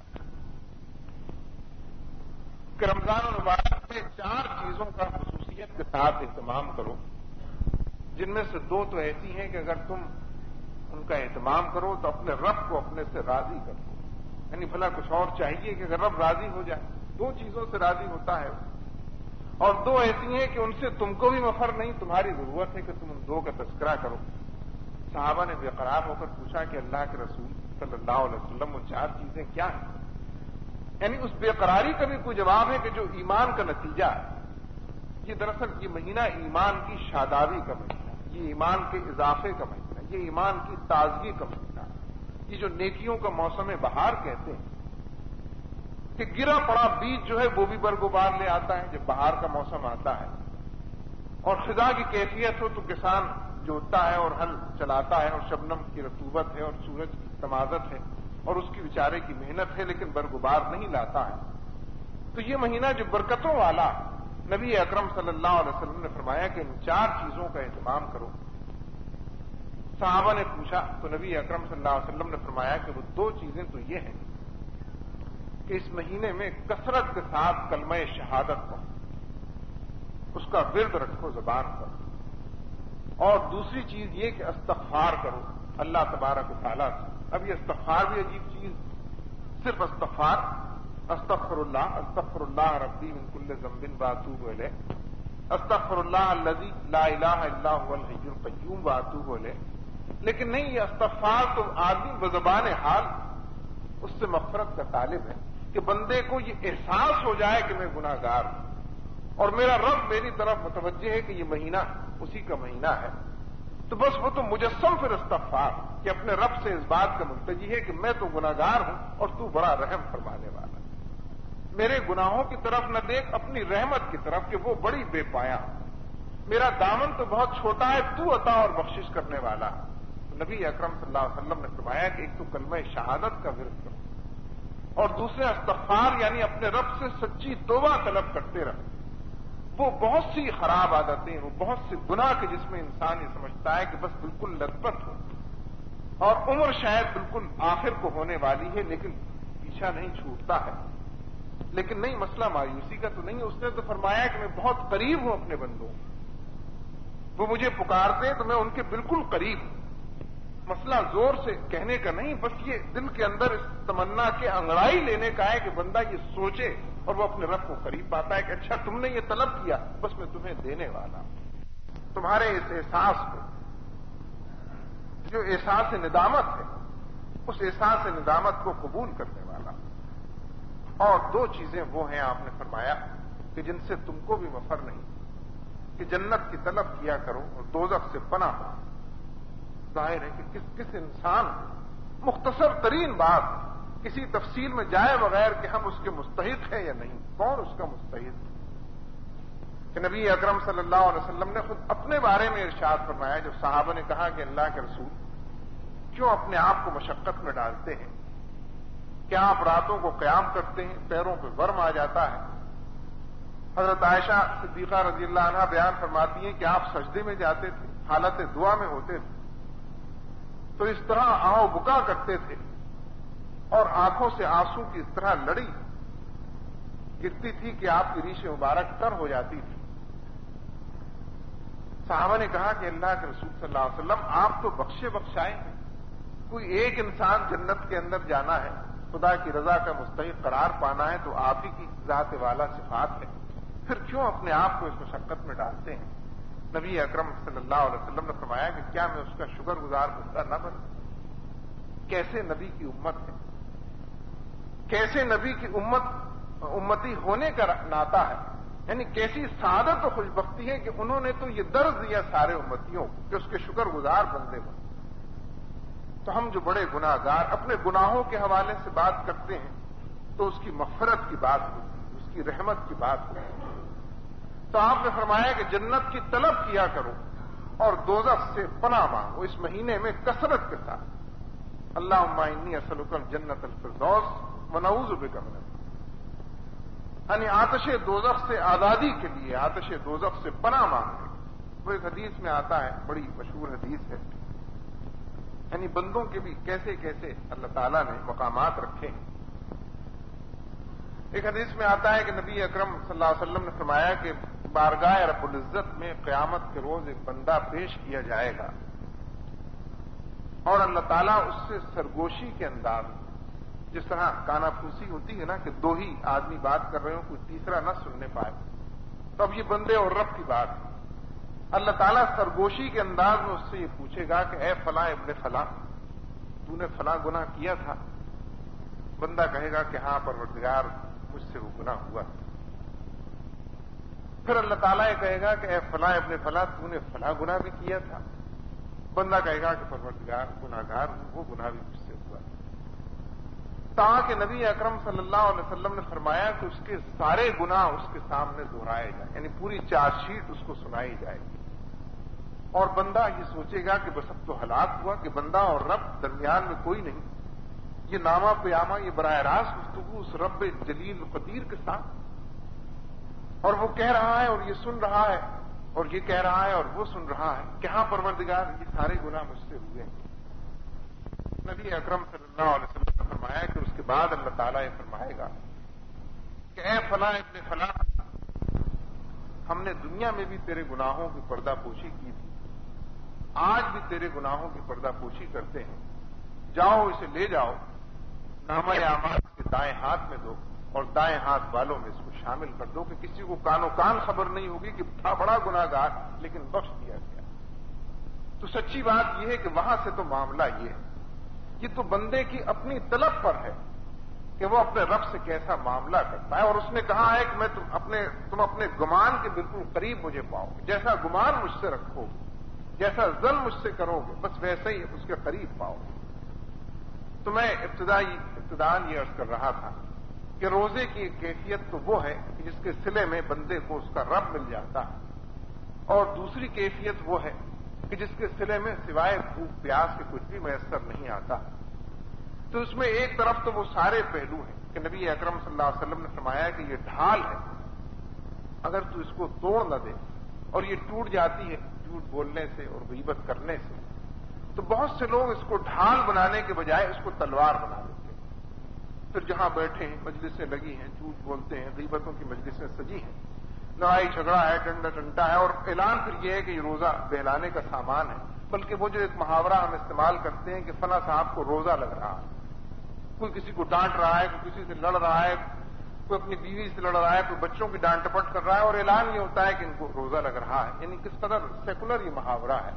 کہ رمضان المبارک میں 4 چیزوں کا خصوصیت کے ساتھ اہتمام کرو، جن میں سے 2 تو ایسی ہیں کہ اگر تم ان کا اہتمام کرو تو اپنے رب کو اپنے سے راضی کرو، یعنی بھلا کچھ اور چاہیے کہ اگر رب راضی ہو جائے، 2 چیزوں سے راضی ہوتا ہے، اور 2 ایسی ہیں کہ ان سے تم کو بھی مفر نہیں، تمہاری ضرورت ہے کہ تم ان 2 کا تذکرہ کرو۔ صحابہ نے بے قرار ہو کر پوچھا کہ اللہ کے رسول صلی اللہ علیہ وسلم وہ 4 چیزیں کیا ہیں؟ یعنی اس بے قراری کا بھی کوئی جواب ہے کہ جو ایمان کا نتیجہ ہے، یہ دراصل یہ مہینہ ایمان کی شادابی کا مہینہ، یہ ایمان کے اضافے کا مہینہ، یہ ایمان کی تازگی کا مہینہ، یہ جو نیکیوں کا موسم بہار کہتے ہیں کہ گرا پڑا بیج جو ہے وہ بھی برگبار لے آتا ہے جب بہار کا موسم آتا ہے، اور خزاں کی کیفیت ہو تو کسان جوتتا ہے اور ہل چلاتا ہے، اور شبنم کی رطوبت ہے اور سورج کی تمازت ہے اور اس کی بیچارے کی محنت ہے، لیکن برگبار نہیں لاتا ہے۔ تو یہ مہینہ جو برکتوں والا، نبی اکرم صلی اللہ علیہ وسلم نے فرمایا کہ ان 4 چیزوں کا اہتمام کرو۔ صحابہ نے پوچھا تو نبی اکرم صلی اللہ علیہ وسلم نے فرمایا کہ وہ 2 چیزیں تو یہ ہیں کہ اس مہینے میں کثرت کے ساتھ کلمہ شہادت پڑھو، اس کا ورد رکھو زبان پر، اور دوسری چیز یہ کہ استغفار کرو اللہ تبارک و تعالیٰ سے۔ اب یہ استغفار بھی عجیب چیز، صرف استغفار، استغفر اللہ ربی من کل ذنب واتوب الیہ، استغفر اللہ الذی لا الہ الا هو الحی القیوم واتوب الیہ، لیکن نہیں، یہ استغفار تو آدمی بزبان حال اس سے مغفرت کا طالب ہے کہ بندے کو یہ احساس ہو جائے کہ میں گناہ گار ہوں اور میرا رب میری طرف متوجہ ہے کہ یہ مہینہ اسی کا مہینہ ہے، تو بس وہ تو مجسم پھر استغفار کہ اپنے رب سے اس بات کا ملتجی ہے کہ میں تو گناہگار ہوں اور تو بڑا رحم فرمانے والا، میرے گناہوں کی طرف نہ دیکھ، اپنی رحمت کی طرف کہ وہ بڑی بے پایا، میرا دامن تو بہت چھوٹا ہے، تو عطا اور بخشش کرنے والا۔ نبی اکرم صلی اللہ علیہ وسلم نے فرمایا کہ ایک تو کلمہ شہادت کا ورد کرو، اور دوسرے استغفار یعنی اپنے رب سے سچی توبہ طلب کرتے رہو۔ وہ بہت سی خراب عادتیں، وہ بہت سے گناہ کے جس میں انسان یہ سمجھتا ہے کہ بس بالکل لذت ہو اور عمر شاید بالکل آخر کو ہونے والی ہے لیکن پیچھا نہیں چھوٹتا ہے، لیکن نہیں، مسئلہ مایوسی کا تو نہیں، اس نے تو فرمایا کہ میں بہت قریب ہوں اپنے بندوں، وہ مجھے پکارتے ہیں تو میں ان کے بالکل قریب ہوں۔ مسئلہ زور سے کہنے کا نہیں، بس یہ دل کے اندر اس تمنا کے انگڑائی لینے کا ہے کہ بندہ یہ سوچے اور وہ اپنے رب کو قریب پاتا ہے کہ اچھا تم نے یہ طلب کیا، بس میں تمہیں دینے والا ہوں۔ تمہارے اس احساس کو، جو احساس ندامت ہے، اس احساس ندامت کو قبول کرنے والا۔ اور 2 چیزیں وہ ہیں آپ نے فرمایا کہ جن سے تم کو بھی مفر نہیں، کہ جنت کی طلب کیا کرو اور دوزخ سے پناہ ہو۔ ظاہر ہے کہ کس انسان، مختصر ترین بات، کسی تفصیل میں جائے بغیر کہ ہم اس کے مستحق ہیں یا نہیں، کون اس کا مستحق ہے؟ کہ نبی اکرم صلی اللہ علیہ وسلم نے خود اپنے بارے میں ارشاد فرمایا، جب صحابہ نے کہا کہ اللہ کے رسول کیوں اپنے آپ کو مشقت میں ڈالتے ہیں؟ کیا آپ راتوں کو قیام کرتے ہیں؟ پیروں پہ ورم آ جاتا ہے۔ حضرت عائشہ صدیقہ رضی اللہ عنہا بیان فرماتی ہیں کہ آپ سجدے میں جاتے تھے، حالت دعا میں ہوتے تھے تو اس طرح آہو بکا کرتے تھے اور آنکھوں سے آنسو کی اس طرح لڑی گرتی تھی کہ آپ کی ریش مبارک تر ہو جاتی تھی۔ صحابہ نے کہا کہ اللہ کے رسول صلی اللہ علیہ وسلم آپ تو بخشے بخشائے ہیں، کوئی ایک انسان جنت کے اندر جانا ہے، خدا کی رضا کا مستحق قرار پانا ہے تو آپ ہی کی ذات والا صفات ہے، پھر کیوں اپنے آپ کو اس مشقت میں ڈالتے ہیں؟ نبی اکرم صلی اللہ علیہ وسلم نے فرمایا کہ کیا میں اس کا شکر گزار بندہ نہ بنوں؟ کیسے نبی کی امت ہے، کیسے نبی کی امتی ہونے کا ناتا ہے، یعنی کیسی سعادت و خوش بختی ہے کہ انہوں نے تو یہ درس دیا سارے امتیوں کہ اس کے شکر گزار بندے بن۔ تو ہم جو بڑے گناہ گار اپنے گناہوں کے حوالے سے بات کرتے ہیں تو اس کی مغفرت کی بات ہوتی ہے، اس کی رحمت کی بات ہوتی ہے۔ تو آپ نے فرمایا کہ جنت کی طلب کیا کرو اور دوزخ سے پناہ مانگو اس مہینے میں کثرت کے ساتھ۔ اللہم انی اسألک الجنت الفردوس ونعوذ بک من النار، یعنی آتش دوزخ سے آزادی کے لیے آتش دوزخ سے پناہ مانگے۔ وہ ایک حدیث میں آتا ہے، بڑی مشہور حدیث ہے، یعنی بندوں کے بھی کیسے کیسے اللہ تعالیٰ نے مقامات رکھے ہیں۔ ایک حدیث میں آتا ہے کہ نبی اکرم صلی اللہ علیہ وسلم نے فرمایا کہ بارگاہ رب العزت میں قیامت کے روز ایک بندہ پیش کیا جائے گا اور اللہ تعالیٰ اس سے سرگوشی کے انداز، جس طرح کانا پھوسی ہوتی ہے نا کہ دو ہی آدمی بات کر رہے ہوں کوئی تیسرا نہ سننے پائے، تو اب یہ بندے اور رب کی بات ہے۔ اللہ تعالیٰ سرگوشی کے انداز میں اس سے یہ پوچھے گا کہ اے فلاں ابن فلاں، تو نے فلاں گناہ کیا تھا؟ بندہ کہے گا کہ ہاں پروردگار مجھ سے وہ گناہ ہوا۔ پھر اللہ تعالیٰ یہ کہے گا کہ اے فلاں ابن فلاں، تو نے فلاں گناہ بھی کیا تھا؟ بندہ کہے گا کہ پروردگار گناہگار ہوں، وہ گناہ بھی مجھ سے ہوا۔ تاکہ نبی اکرم صلی اللہ علیہ وسلم نے فرمایا کہ اس کے سارے گناہ اس کے سامنے دہرائے جائیں، یعنی پوری چارج شیٹ اس کو سنائی جائے گی، اور بندہ یہ سوچے گا کہ بس اب تو ہلاک ہوا کہ بندہ اور رب درمیان میں کوئی نہیں، یہ نامہ پیامہ، یہ براہ راست گفتگو اس رب جلیل قدیر کے ساتھ، اور وہ کہہ رہا ہے اور یہ سن رہا ہے، اور یہ کہہ رہا ہے اور وہ سن رہا ہے کہ ہاں پروردگار یہ سارے گناہ مجھ سے ہوئے ہیں۔ نبی اکرم صلی اللہ علیہ وسلم نے فرمایا کہ اس کے بعد اللہ تعالیٰ یہ فرمائے گا کہ اے فلاں ابن فلاں، ہم نے دنیا میں بھی تیرے گناہوں کی پردہ پوشی کی تھی، آج بھی تیرے گناہوں کی پردہ پوشی کرتے ہیں، جاؤ اسے لے جاؤ، نامہ اعمال کے دائیں ہاتھ میں دو اور دائیں ہاتھ والوں میں اس کو شامل کر دو کہ کسی کو کانو کان خبر نہیں ہوگی کہ تھا بڑا گناہ گار لیکن بخش دیا گیا۔ تو سچی بات یہ ہے کہ وہاں سے تو معاملہ یہ ہے، یہ تو بندے کی اپنی طلب پر ہے کہ وہ اپنے رب سے کیسا معاملہ کرتا ہے، اور اس نے کہا ہے کہ میں تم اپنے گمان کے بالکل قریب مجھے پاؤ گے، جیسا گمان مجھ سے رکھو گے، جیسا ظن مجھ سے کرو گے بس ویسے ہی اس کے قریب پاؤ گے۔ تو میں ابتدان یہ عرض کر رہا تھا کہ روزے کی ایک کیفیت تو وہ ہے کہ جس کے صلے میں بندے کو اس کا رب مل جاتا ہے، اور دوسری کیفیت وہ ہے کہ جس کے صلے میں سوائے بھوک پیاس کے کچھ بھی میسر نہیں آتا۔ تو اس میں ایک طرف تو وہ سارے پہلو ہیں کہ نبی اکرم صلی اللہ علیہ وسلم نے فرمایا کہ یہ ڈھال ہے، اگر تو اس کو توڑ نہ دے اور یہ ٹوٹ جاتی ہے جھوٹ بولنے سے اور غیبت کرنے سے، تو بہت سے لوگ اس کو ڈھال بنانے کے بجائے اس کو تلوار بنا دیتے ہیں، پھر جہاں بیٹھے ہیں مجلسیں لگی ہیں، جھوٹ بولتے ہیں، غیبتوں کی مجلسیں سجی ہیں، لڑائی جھگڑا ہے، ڈنڈا ٹنٹا ہے، اور اعلان پھر یہ ہے کہ یہ روزہ بہلانے کا سامان ہے۔ بلکہ وہ جو ایک محاورہ ہم استعمال کرتے ہیں کہ فلاں صاحب کو روزہ لگ رہا ہے، کوئی کسی کو ڈانٹ رہا ہے، کوئی کسی سے لڑ رہا ہے، کوئی اپنی بیوی سے لڑ رہا ہے، کوئی بچوں کی ڈانٹ ٹپٹ کر رہا ہے، اور اعلان یہ ہوتا ہے کہ ان کو روزہ لگ رہا ہے، یعنی کس قدر سیکولر یہ محاورہ ہے۔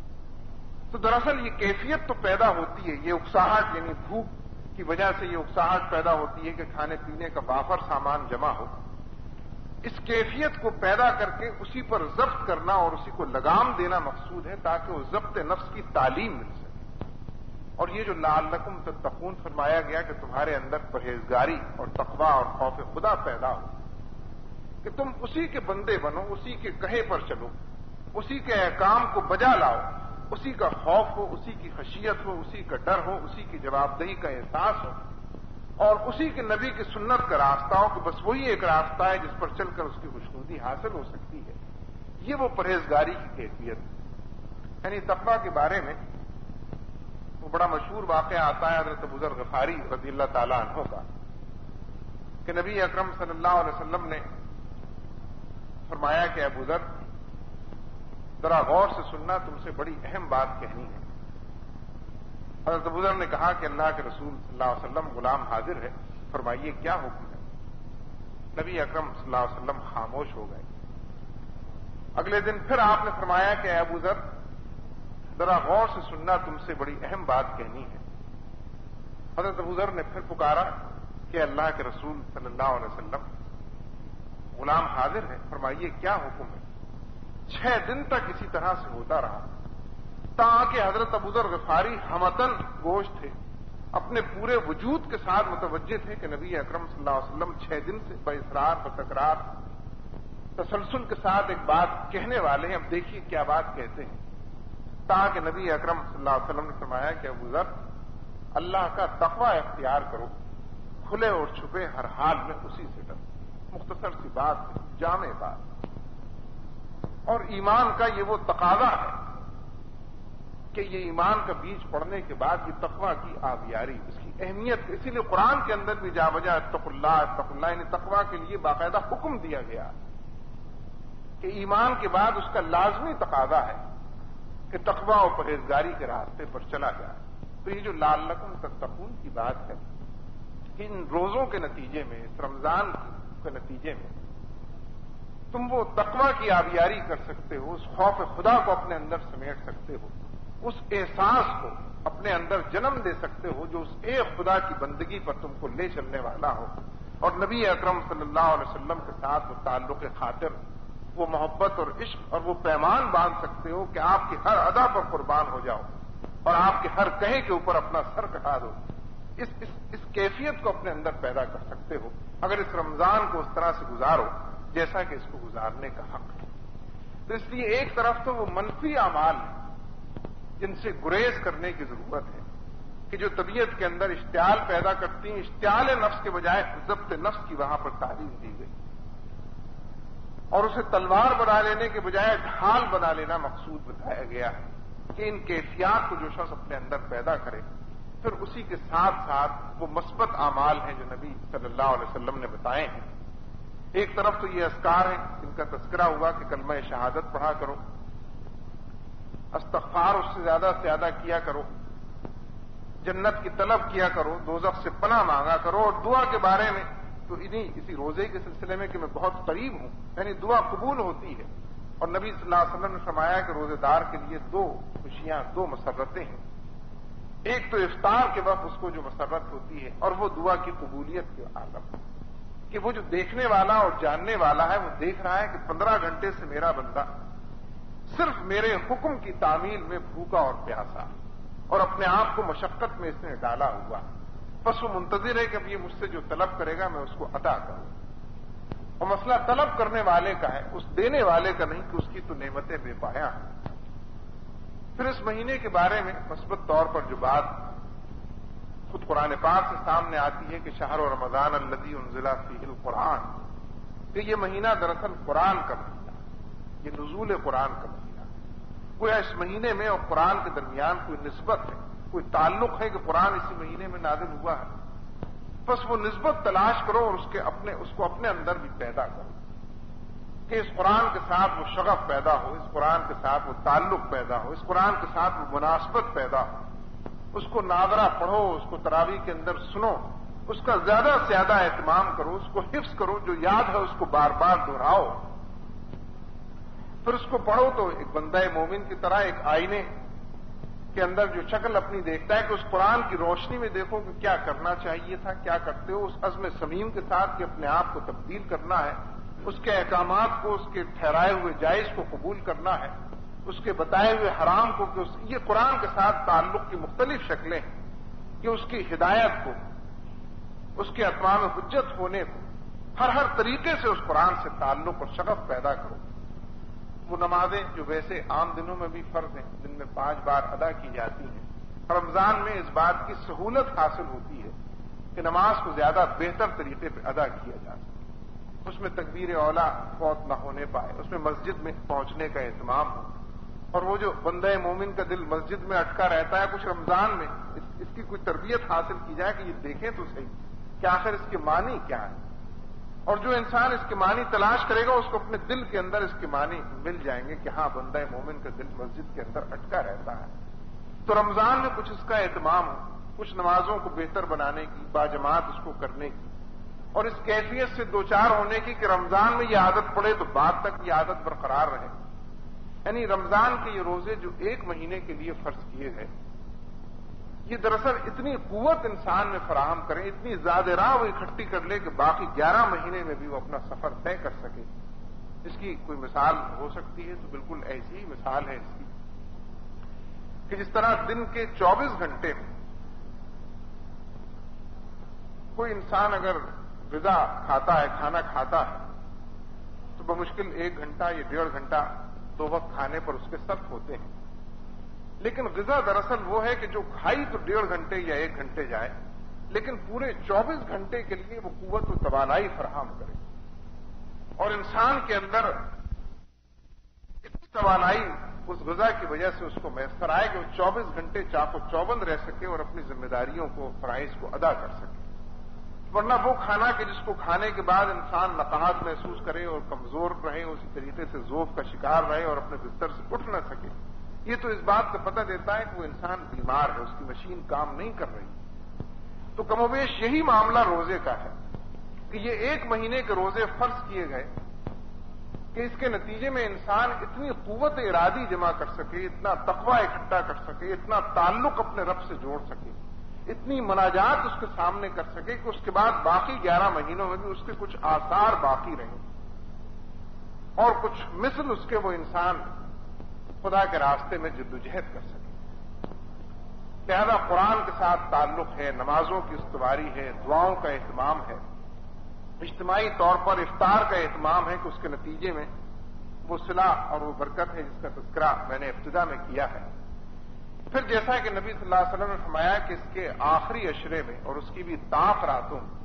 تو دراصل یہ کیفیت تو پیدا ہوتی ہے، یہ اکساہٹ، یعنی بھوک کی وجہ سے یہ اکساہٹ پیدا ہوتی ہے کہ کھانے پینے کا وافر سامان جمع ہو، اس کیفیت کو پیدا کر کے اسی پر ضبط کرنا اور اسی کو لگام دینا مقصود ہے تاکہ وہ ضبط نفس کی تعلیم مل سکے۔ اور یہ جو لعلکم تتقون فرمایا گیا کہ تمہارے اندر پرہیزگاری اور تقویٰ اور خوف خدا پیدا ہو، کہ تم اسی کے بندے بنو، اسی کے کہے پر چلو، اسی کے احکام کو بجا لاؤ، اسی کا خوف ہو، اسی کی خشیت ہو، اسی کا ڈر ہو، اسی کی جواب دہی کا احساس ہو، اور اسی کے نبی کی سنت کا راستہ ہو کہ بس وہی ایک راستہ ہے جس پر چل کر اس کی خوشنودی حاصل ہو سکتی ہے۔ یہ وہ پرہیزگاری کی کیفیت ہے۔ یعنی تقویٰ کے بارے میں وہ بڑا مشہور واقعہ آتا ہے حضرت ابو ذر غفاری رضی اللہ تعالیٰ عنہ کا، کہ نبی اکرم صلی اللہ علیہ وسلم نے فرمایا کہ ابو ذر، ذرا غور سے سننا، تم سے بڑی اہم بات کہنی ہے۔ حضرت ابو ذر نے کہا کہ اللہ کے رسول صلی اللہ علیہ وسلم، غلام حاضر ہے، فرمائیے کیا حکم ہے؟ نبی اکرم صلی اللہ علیہ وسلم خاموش ہو گئے۔ اگلے دن پھر آپ نے فرمایا کہ ابو ذر، ذرا غور سے سننا، تم سے بڑی اہم بات کہنی ہے۔ حضرت ابو ذر نے پھر پکارا کہ اللہ کے رسول صلی اللہ علیہ وسلم، غلام حاضر ہے، فرمائیے کیا حکم ہے؟ 6 دن تک اسی طرح سے ہوتا رہا، تاکہ حضرت ابو ذر غفاری ہمتن گوش تھے، اپنے پورے وجود کے ساتھ متوجہ تھے کہ نبی اکرم صلی اللہ علیہ وسلم 6 دن سے باصرار بتکرار تسلسل کے ساتھ ایک بات کہنے والے ہیں، اب دیکھیے کیا بات کہتے ہیں۔ تاکہ نبی اکرم صلی اللہ علیہ وسلم نے فرمایا کہ ابو ذر، اللہ کا تقوی اختیار کرو، کھلے اور چھپے ہر حال میں اسی سے ڈرو۔ مختصر سی بات ہے، جامع بات، اور ایمان کا یہ وہ تقاضا ہے کہ یہ ایمان کا بیج پڑنے کے بعد یہ تقوی کی آبیاری، اس کی اہمیت، اسی لیے قرآن کے اندر بھی جا بجا اتقوا اللہ، یعنی تقوی کے لیے باقاعدہ حکم دیا گیا کہ ایمان کے بعد اس کا لازمی تقاضا ہے کہ تقوی اور پرہیزگاری کے راستے پر چلا جائے۔ تو یہ جو لعلکم تتقون کی بات ہے، ان روزوں کے نتیجے میں، اس رمضان کے نتیجے میں تم وہ تقوی کی آبیاری کر سکتے ہو، اس خوف خدا کو اپنے اندر سمیٹ سکتے ہو، اس احساس کو اپنے اندر جنم دے سکتے ہو جو اس ایک خدا کی بندگی پر تم کو لے چلنے والا ہو، اور نبی اکرم صلی اللہ علیہ وسلم کے ساتھ وہ تعلق خاطر، وہ محبت اور عشق اور وہ پیمان باندھ سکتے ہو کہ آپ کی ہر ادا پر قربان ہو جاؤ اور آپ کے ہر کہے کے اوپر اپنا سر کٹا دو۔ اس کیفیت کو اپنے اندر پیدا کر سکتے ہو اگر اس رمضان کو اس طرح سے گزارو جیسا کہ اس کو گزارنے کا حق ہے۔ تو اس لیے ایک طرف تو وہ منفی اعمال ہیں جن سے گریز کرنے کی ضرورت ہے، کہ جو طبیعت کے اندر اشتعال پیدا کرتی ہیں، اشتعال نفس کے بجائے ضبط نفس کی وہاں پر تعلیم دی گئی، اور اسے تلوار بنا لینے کے بجائے ڈھال بنا لینا مقصود بتایا گیا ہے کہ ان کیفیات کو جو شخص اپنے اندر پیدا کرے، پھر اسی کے ساتھ ساتھ وہ مثبت اعمال ہیں جو نبی صلی اللہ علیہ وسلم نے بتائے ہیں۔ ایک طرف تو یہ اذکار ہیں جن کا تذکرہ ہوا کہ کلمہ شہادت پڑھا کرو، استغفار اس سے زیادہ کیا کرو، جنت کی طلب کیا کرو، دوزخ سے پناہ مانگا کرو، اور دعا کے بارے میں تو اسی روزے کے سلسلے میں کہ میں بہت قریب ہوں، یعنی دعا قبول ہوتی ہے، اور نبی صلی اللہ علیہ وسلم نے فرمایا کہ روزے دار کے لیے 2 خوشیاں، 2 مسرتیں ہیں۔ ایک تو افطار کے وقت اس کو جو مسرت ہوتی ہے، اور وہ دعا کی قبولیت کے عالم، کہ وہ جو دیکھنے والا اور جاننے والا ہے وہ دیکھ رہا ہے کہ 15 گھنٹے سے میرا بندہ صرف میرے حکم کی تعمیل میں بھوکا اور پیاسا، اور اپنے آپ کو مشقت میں اس نے ڈالا ہوا، بس وہ منتظر ہے کہ اب یہ مجھ سے جو طلب کرے گا میں اس کو عطا کروں۔ اور مسئلہ طلب کرنے والے کا ہے، اس دینے والے کا نہیں، کہ اس کی تو نعمتیں بے پایا ہیں۔ پھر اس مہینے کے بارے میں مثبت طور پر جو بات خود قرآن پاک سے سامنے آتی ہے کہ شہر رمضان الذی انزل فیہ القرآن، کہ یہ مہینہ دراصل قرآن کا مہینہ، یہ نزول قرآن کا مہینہ، گویا اس مہینے میں اور قرآن کے درمیان کوئی نسبت ہے، کوئی تعلق ہے کہ قرآن اسی مہینے میں نازل ہوا ہے، بس وہ نسبت تلاش کرو اور اس کو اپنے اندر بھی پیدا کرو کہ اس قرآن کے ساتھ وہ شغف پیدا ہو، اس قرآن کے ساتھ وہ تعلق پیدا ہو، اس قرآن کے ساتھ وہ مناسبت پیدا ہو، اس کو ناظرہ پڑھو، اس کو تراویح کے اندر سنو، اس کا زیادہ سے زیادہ اہتمام کرو، اس کو حفظ کرو، جو یاد ہے اس کو بار بار دہراؤ، پھر اس کو پڑھو تو ایک بندہ مومن کی طرح ایک آئینے کے اندر جو شکل اپنی دیکھتا ہے کہ اس قرآن کی روشنی میں دیکھو کہ کیا کرنا چاہیے تھا، کیا کرتے ہو، اس عزم سمیم کے ساتھ کہ اپنے آپ کو تبدیل کرنا ہے، اس کے احکامات کو، اس کے ٹھہرائے ہوئے جائز کو قبول کرنا ہے، اس کے بتائے ہوئے حرام کو، کہ یہ قرآن کے ساتھ تعلق کی مختلف شکلیں ہیں کہ اس کی ہدایت کو، اس کے اتمام حجت ہونے کو، ہر طریقے سے اس قرآن سے تعلق اور شغف پیدا کرو. وہ نمازیں جو ویسے عام دنوں میں بھی فرض ہیں، دن میں 5 بار ادا کی جاتی ہیں، رمضان میں اس بات کی سہولت حاصل ہوتی ہے کہ نماز کو زیادہ بہتر طریقے پہ ادا کیا جا سکے. اس میں تکبیر اولا فوت نہ ہونے پائے، اس میں مسجد میں پہنچنے کا اہتمام ہو. اور وہ جو بندہ مومن کا دل مسجد میں اٹکا رہتا ہے، کچھ رمضان میں اس کی کوئی تربیت حاصل کی جائے کہ یہ دیکھیں تو صحیح کہ آخر اس کے معنی کیا ہے. اور جو انسان اس کے معنی تلاش کرے گا، اس کو اپنے دل کے اندر اس کے معنی مل جائیں گے کہ ہاں بندہ مومن کا دل مسجد کے اندر اٹکا رہتا ہے. تو رمضان میں کچھ اس کا اہتمام ہو، کچھ نمازوں کو بہتر بنانے کی، باجماعت اس کو کرنے کی، اور اس کیفیت سے دوچار ہونے کی کہ رمضان میں یہ عادت پڑے تو بعد تک یہ عادت برقرار رہے. یعنی رمضان کے یہ روزے جو 1 مہینے کے لیے فرض کیے گئے، یہ دراصل اتنی قوت انسان میں فراہم کریں، اتنی زیادہ راہ وہ اکٹھی کر لے کہ باقی 11 مہینے میں بھی وہ اپنا سفر طے کر سکے. اس کی کوئی مثال ہو سکتی ہے تو بالکل ایسی ہی مثال ہے اس کی کہ جس طرح دن کے 24 گھنٹے میں کوئی انسان اگر غذا کھاتا ہے، کھانا کھاتا ہے، تو بمشکل 1 گھنٹہ یا 1.5 گھنٹہ 2 وقت کھانے پر اس کے صرف ہوتے ہیں. لیکن غذا دراصل وہ ہے کہ جو کھائی تو 1.5 گھنٹے یا 1 گھنٹے جائے، لیکن پورے 24 گھنٹے کے لیے وہ قوت و توانائی فراہم کرے. اور انسان کے اندر اتنی توانائی اس غذا کی وجہ سے اس کو میسر آئے کہ وہ 24 گھنٹے چاق و چوبند رہ سکے اور اپنی ذمہ داریوں کو، فرائض کو ادا کر سکے. ورنہ وہ کھانا کہ جس کو کھانے کے بعد انسان نقاہت محسوس کرے اور کمزور رہے، اسی طریقے سے ذوف کا شکار رہے اور اپنے بستر سے اٹھ نہ سکے، یہ تو اس بات کا پتہ دیتا ہے کہ وہ انسان بیمار ہے، اس کی مشین کام نہیں کر رہی. تو کم و بیش یہی معاملہ روزے کا ہے کہ یہ 1 مہینے کے روزے فرض کیے گئے کہ اس کے نتیجے میں انسان اتنی قوت ارادی جمع کر سکے، اتنا تقوی اکٹھا کر سکے، اتنا تعلق اپنے رب سے جوڑ سکے، اتنی مناجات اس کے سامنے کر سکے کہ اس کے بعد باقی 11 مہینوں میں بھی اس کے کچھ آثار باقی رہیں اور کچھ مثل اس کے وہ انسان خدا کے راستے میں جدوجہد کر سکے. لہذا قرآن کے ساتھ تعلق ہے، نمازوں کی استواری ہے، دعاؤں کا اہتمام ہے، اجتماعی طور پر افطار کا اہتمام ہے کہ اس کے نتیجے میں وہ صلہ اور وہ برکت ہے جس کا تذکرہ میں نے ابتدا میں کیا ہے. پھر جیسا کہ نبی صلی اللہ علیہ وسلم نے فرمایا کہ اس کے آخری عشرے میں اور اس کی بھی طاق راتوں میں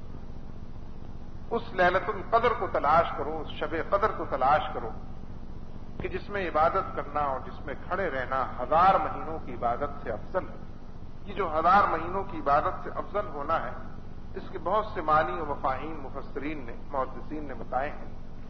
اس لیلۃ القدر کو تلاش کرو، اس شب قدر کو تلاش کرو کہ جس میں عبادت کرنا اور جس میں کھڑے رہنا 1000 مہینوں کی عبادت سے افضل ہے. یہ جو 1000 مہینوں کی عبادت سے افضل ہونا ہے، اس کے بہت سے معنی و مفاہیم مفسرین نے، محدثین نے بتائے ہیں.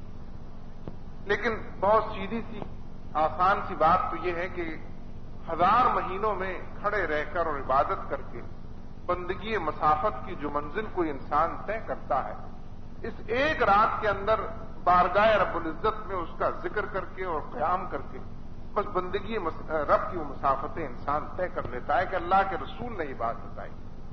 لیکن بہت سیدھی سی آسان سی بات تو یہ ہے کہ 1000 مہینوں میں کھڑے رہ کر اور عبادت کر کے بندگی مسافت کی جو منزل کوئی انسان طے کرتا ہے، اس ایک رات کے اندر بارگاہ رب العزت میں اس کا ذکر کر کے اور قیام کر کے بس بندگی رب کی وہ مسافتیں انسان طے کر لیتا ہے کہ اللہ کے رسول نے یہ بات بتائی.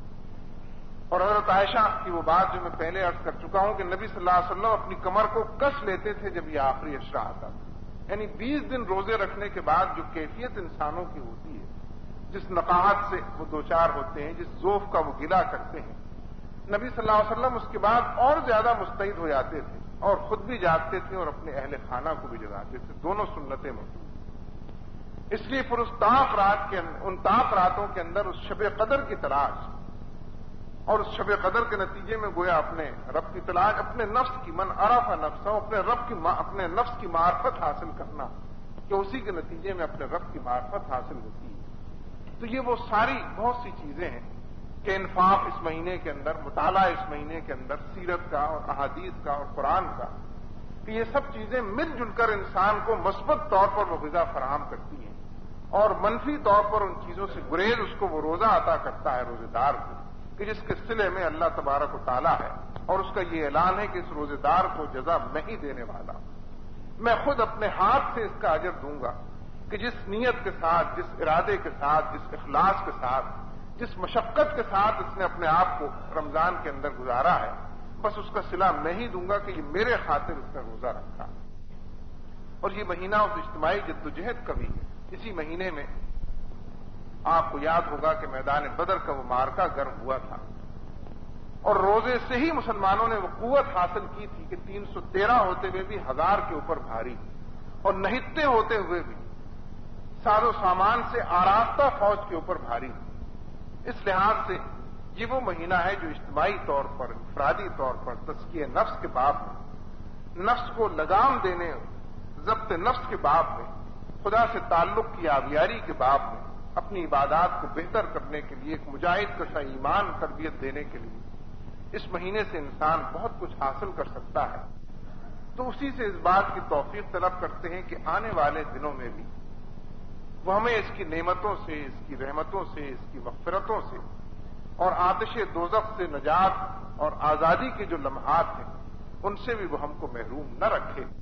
اور حضرت عائشہ کی وہ بات جو میں پہلے عرض کر چکا ہوں کہ نبی صلی اللہ علیہ وسلم اپنی کمر کو کس لیتے تھے جب یہ آخری عشرہ آتا تھا. یعنی 20 دن روزے رکھنے کے بعد جو کیفیت انسانوں کی ہوتی ہے، جس نقاہت سے وہ دوچار ہوتے ہیں، جس ذوف کا وہ گلہ کرتے ہیں، نبی صلی اللہ علیہ وسلم اس کے بعد اور زیادہ مستعد ہو جاتے تھے اور خود بھی جاگتے تھے اور اپنے اہل خانہ کو بھی جگاتے تھے. دونوں سنتیں موجود. اس لیے پھر ان طاق راتوں کے اندر اس شب قدر کی تلاش اور اس شب قدر کے نتیجے میں گویا اپنے رب کی تلاش، اپنے نفس کی، من عرف نفسہ، اپنے نفس کی معرفت حاصل کرنا کہ اسی کے نتیجے میں اپنے رب کی معرفت حاصل ہوتی ہے. تو یہ وہ ساری بہت سی چیزیں ہیں کہ انفاق اس مہینے کے اندر، مطالعہ اس مہینے کے اندر، سیرت کا اور احادیث کا اور قرآن کا، کہ یہ سب چیزیں مل جل کر انسان کو مثبت طور پر وہ غذا فراہم کرتی ہیں اور منفی طور پر ان چیزوں سے گریز اس کو وہ روزہ عطا کرتا ہے روزے دار کو، کہ جس کے صلے میں اللہ تبارک و تعالیٰ ہے اور اس کا یہ اعلان ہے کہ اس روزے دار کو جزا میں ہی دینے والا، میں خود اپنے ہاتھ سے اس کا اجر دوں گا کہ جس نیت کے ساتھ، جس ارادے کے ساتھ، جس اخلاص کے ساتھ، جس مشقت کے ساتھ اس نے اپنے آپ کو رمضان کے اندر گزارا ہے، بس اس کا صلہ میں ہی دوں گا کہ یہ میرے خاطر اس نے روزہ رکھا. اور یہ مہینہ اس اجتماعی جدوجہد کا بھی ہے. اسی مہینے میں آپ کو یاد ہوگا کہ میدان بدر کا وہ معرکہ گرم ہوا تھا اور روزے سے ہی مسلمانوں نے وہ قوت حاصل کی تھی کہ 313 ہوتے ہوئے بھی 1000 کے اوپر بھاری، اور نہتے ہوتے ہوئے بھی ساز و سامان سے آراستہ فوج کے اوپر بھاری. اس لحاظ سے یہ وہ مہینہ ہے جو اجتماعی طور پر، انفرادی طور پر تزکیہ نفس کے باب میں، نفس کو لگام دینے، ضبط نفس کے باب میں، خدا سے تعلق کی آبیاری کے باب میں، اپنی عبادات کو بہتر کرنے کے لیے، ایک مجاہد کشا ایمان تربیت دینے کے لیے اس مہینے سے انسان بہت کچھ حاصل کر سکتا ہے. تو اسی سے اس بات کی توفیق طلب کرتے ہیں کہ آنے والے دنوں میں بھی وہ ہمیں اس کی نعمتوں سے، اس کی رحمتوں سے، اس کی مغفرتوں سے اور آتش دوزخ سے نجات اور آزادی کے جو لمحات ہیں ان سے بھی وہ ہم کو محروم نہ رکھے.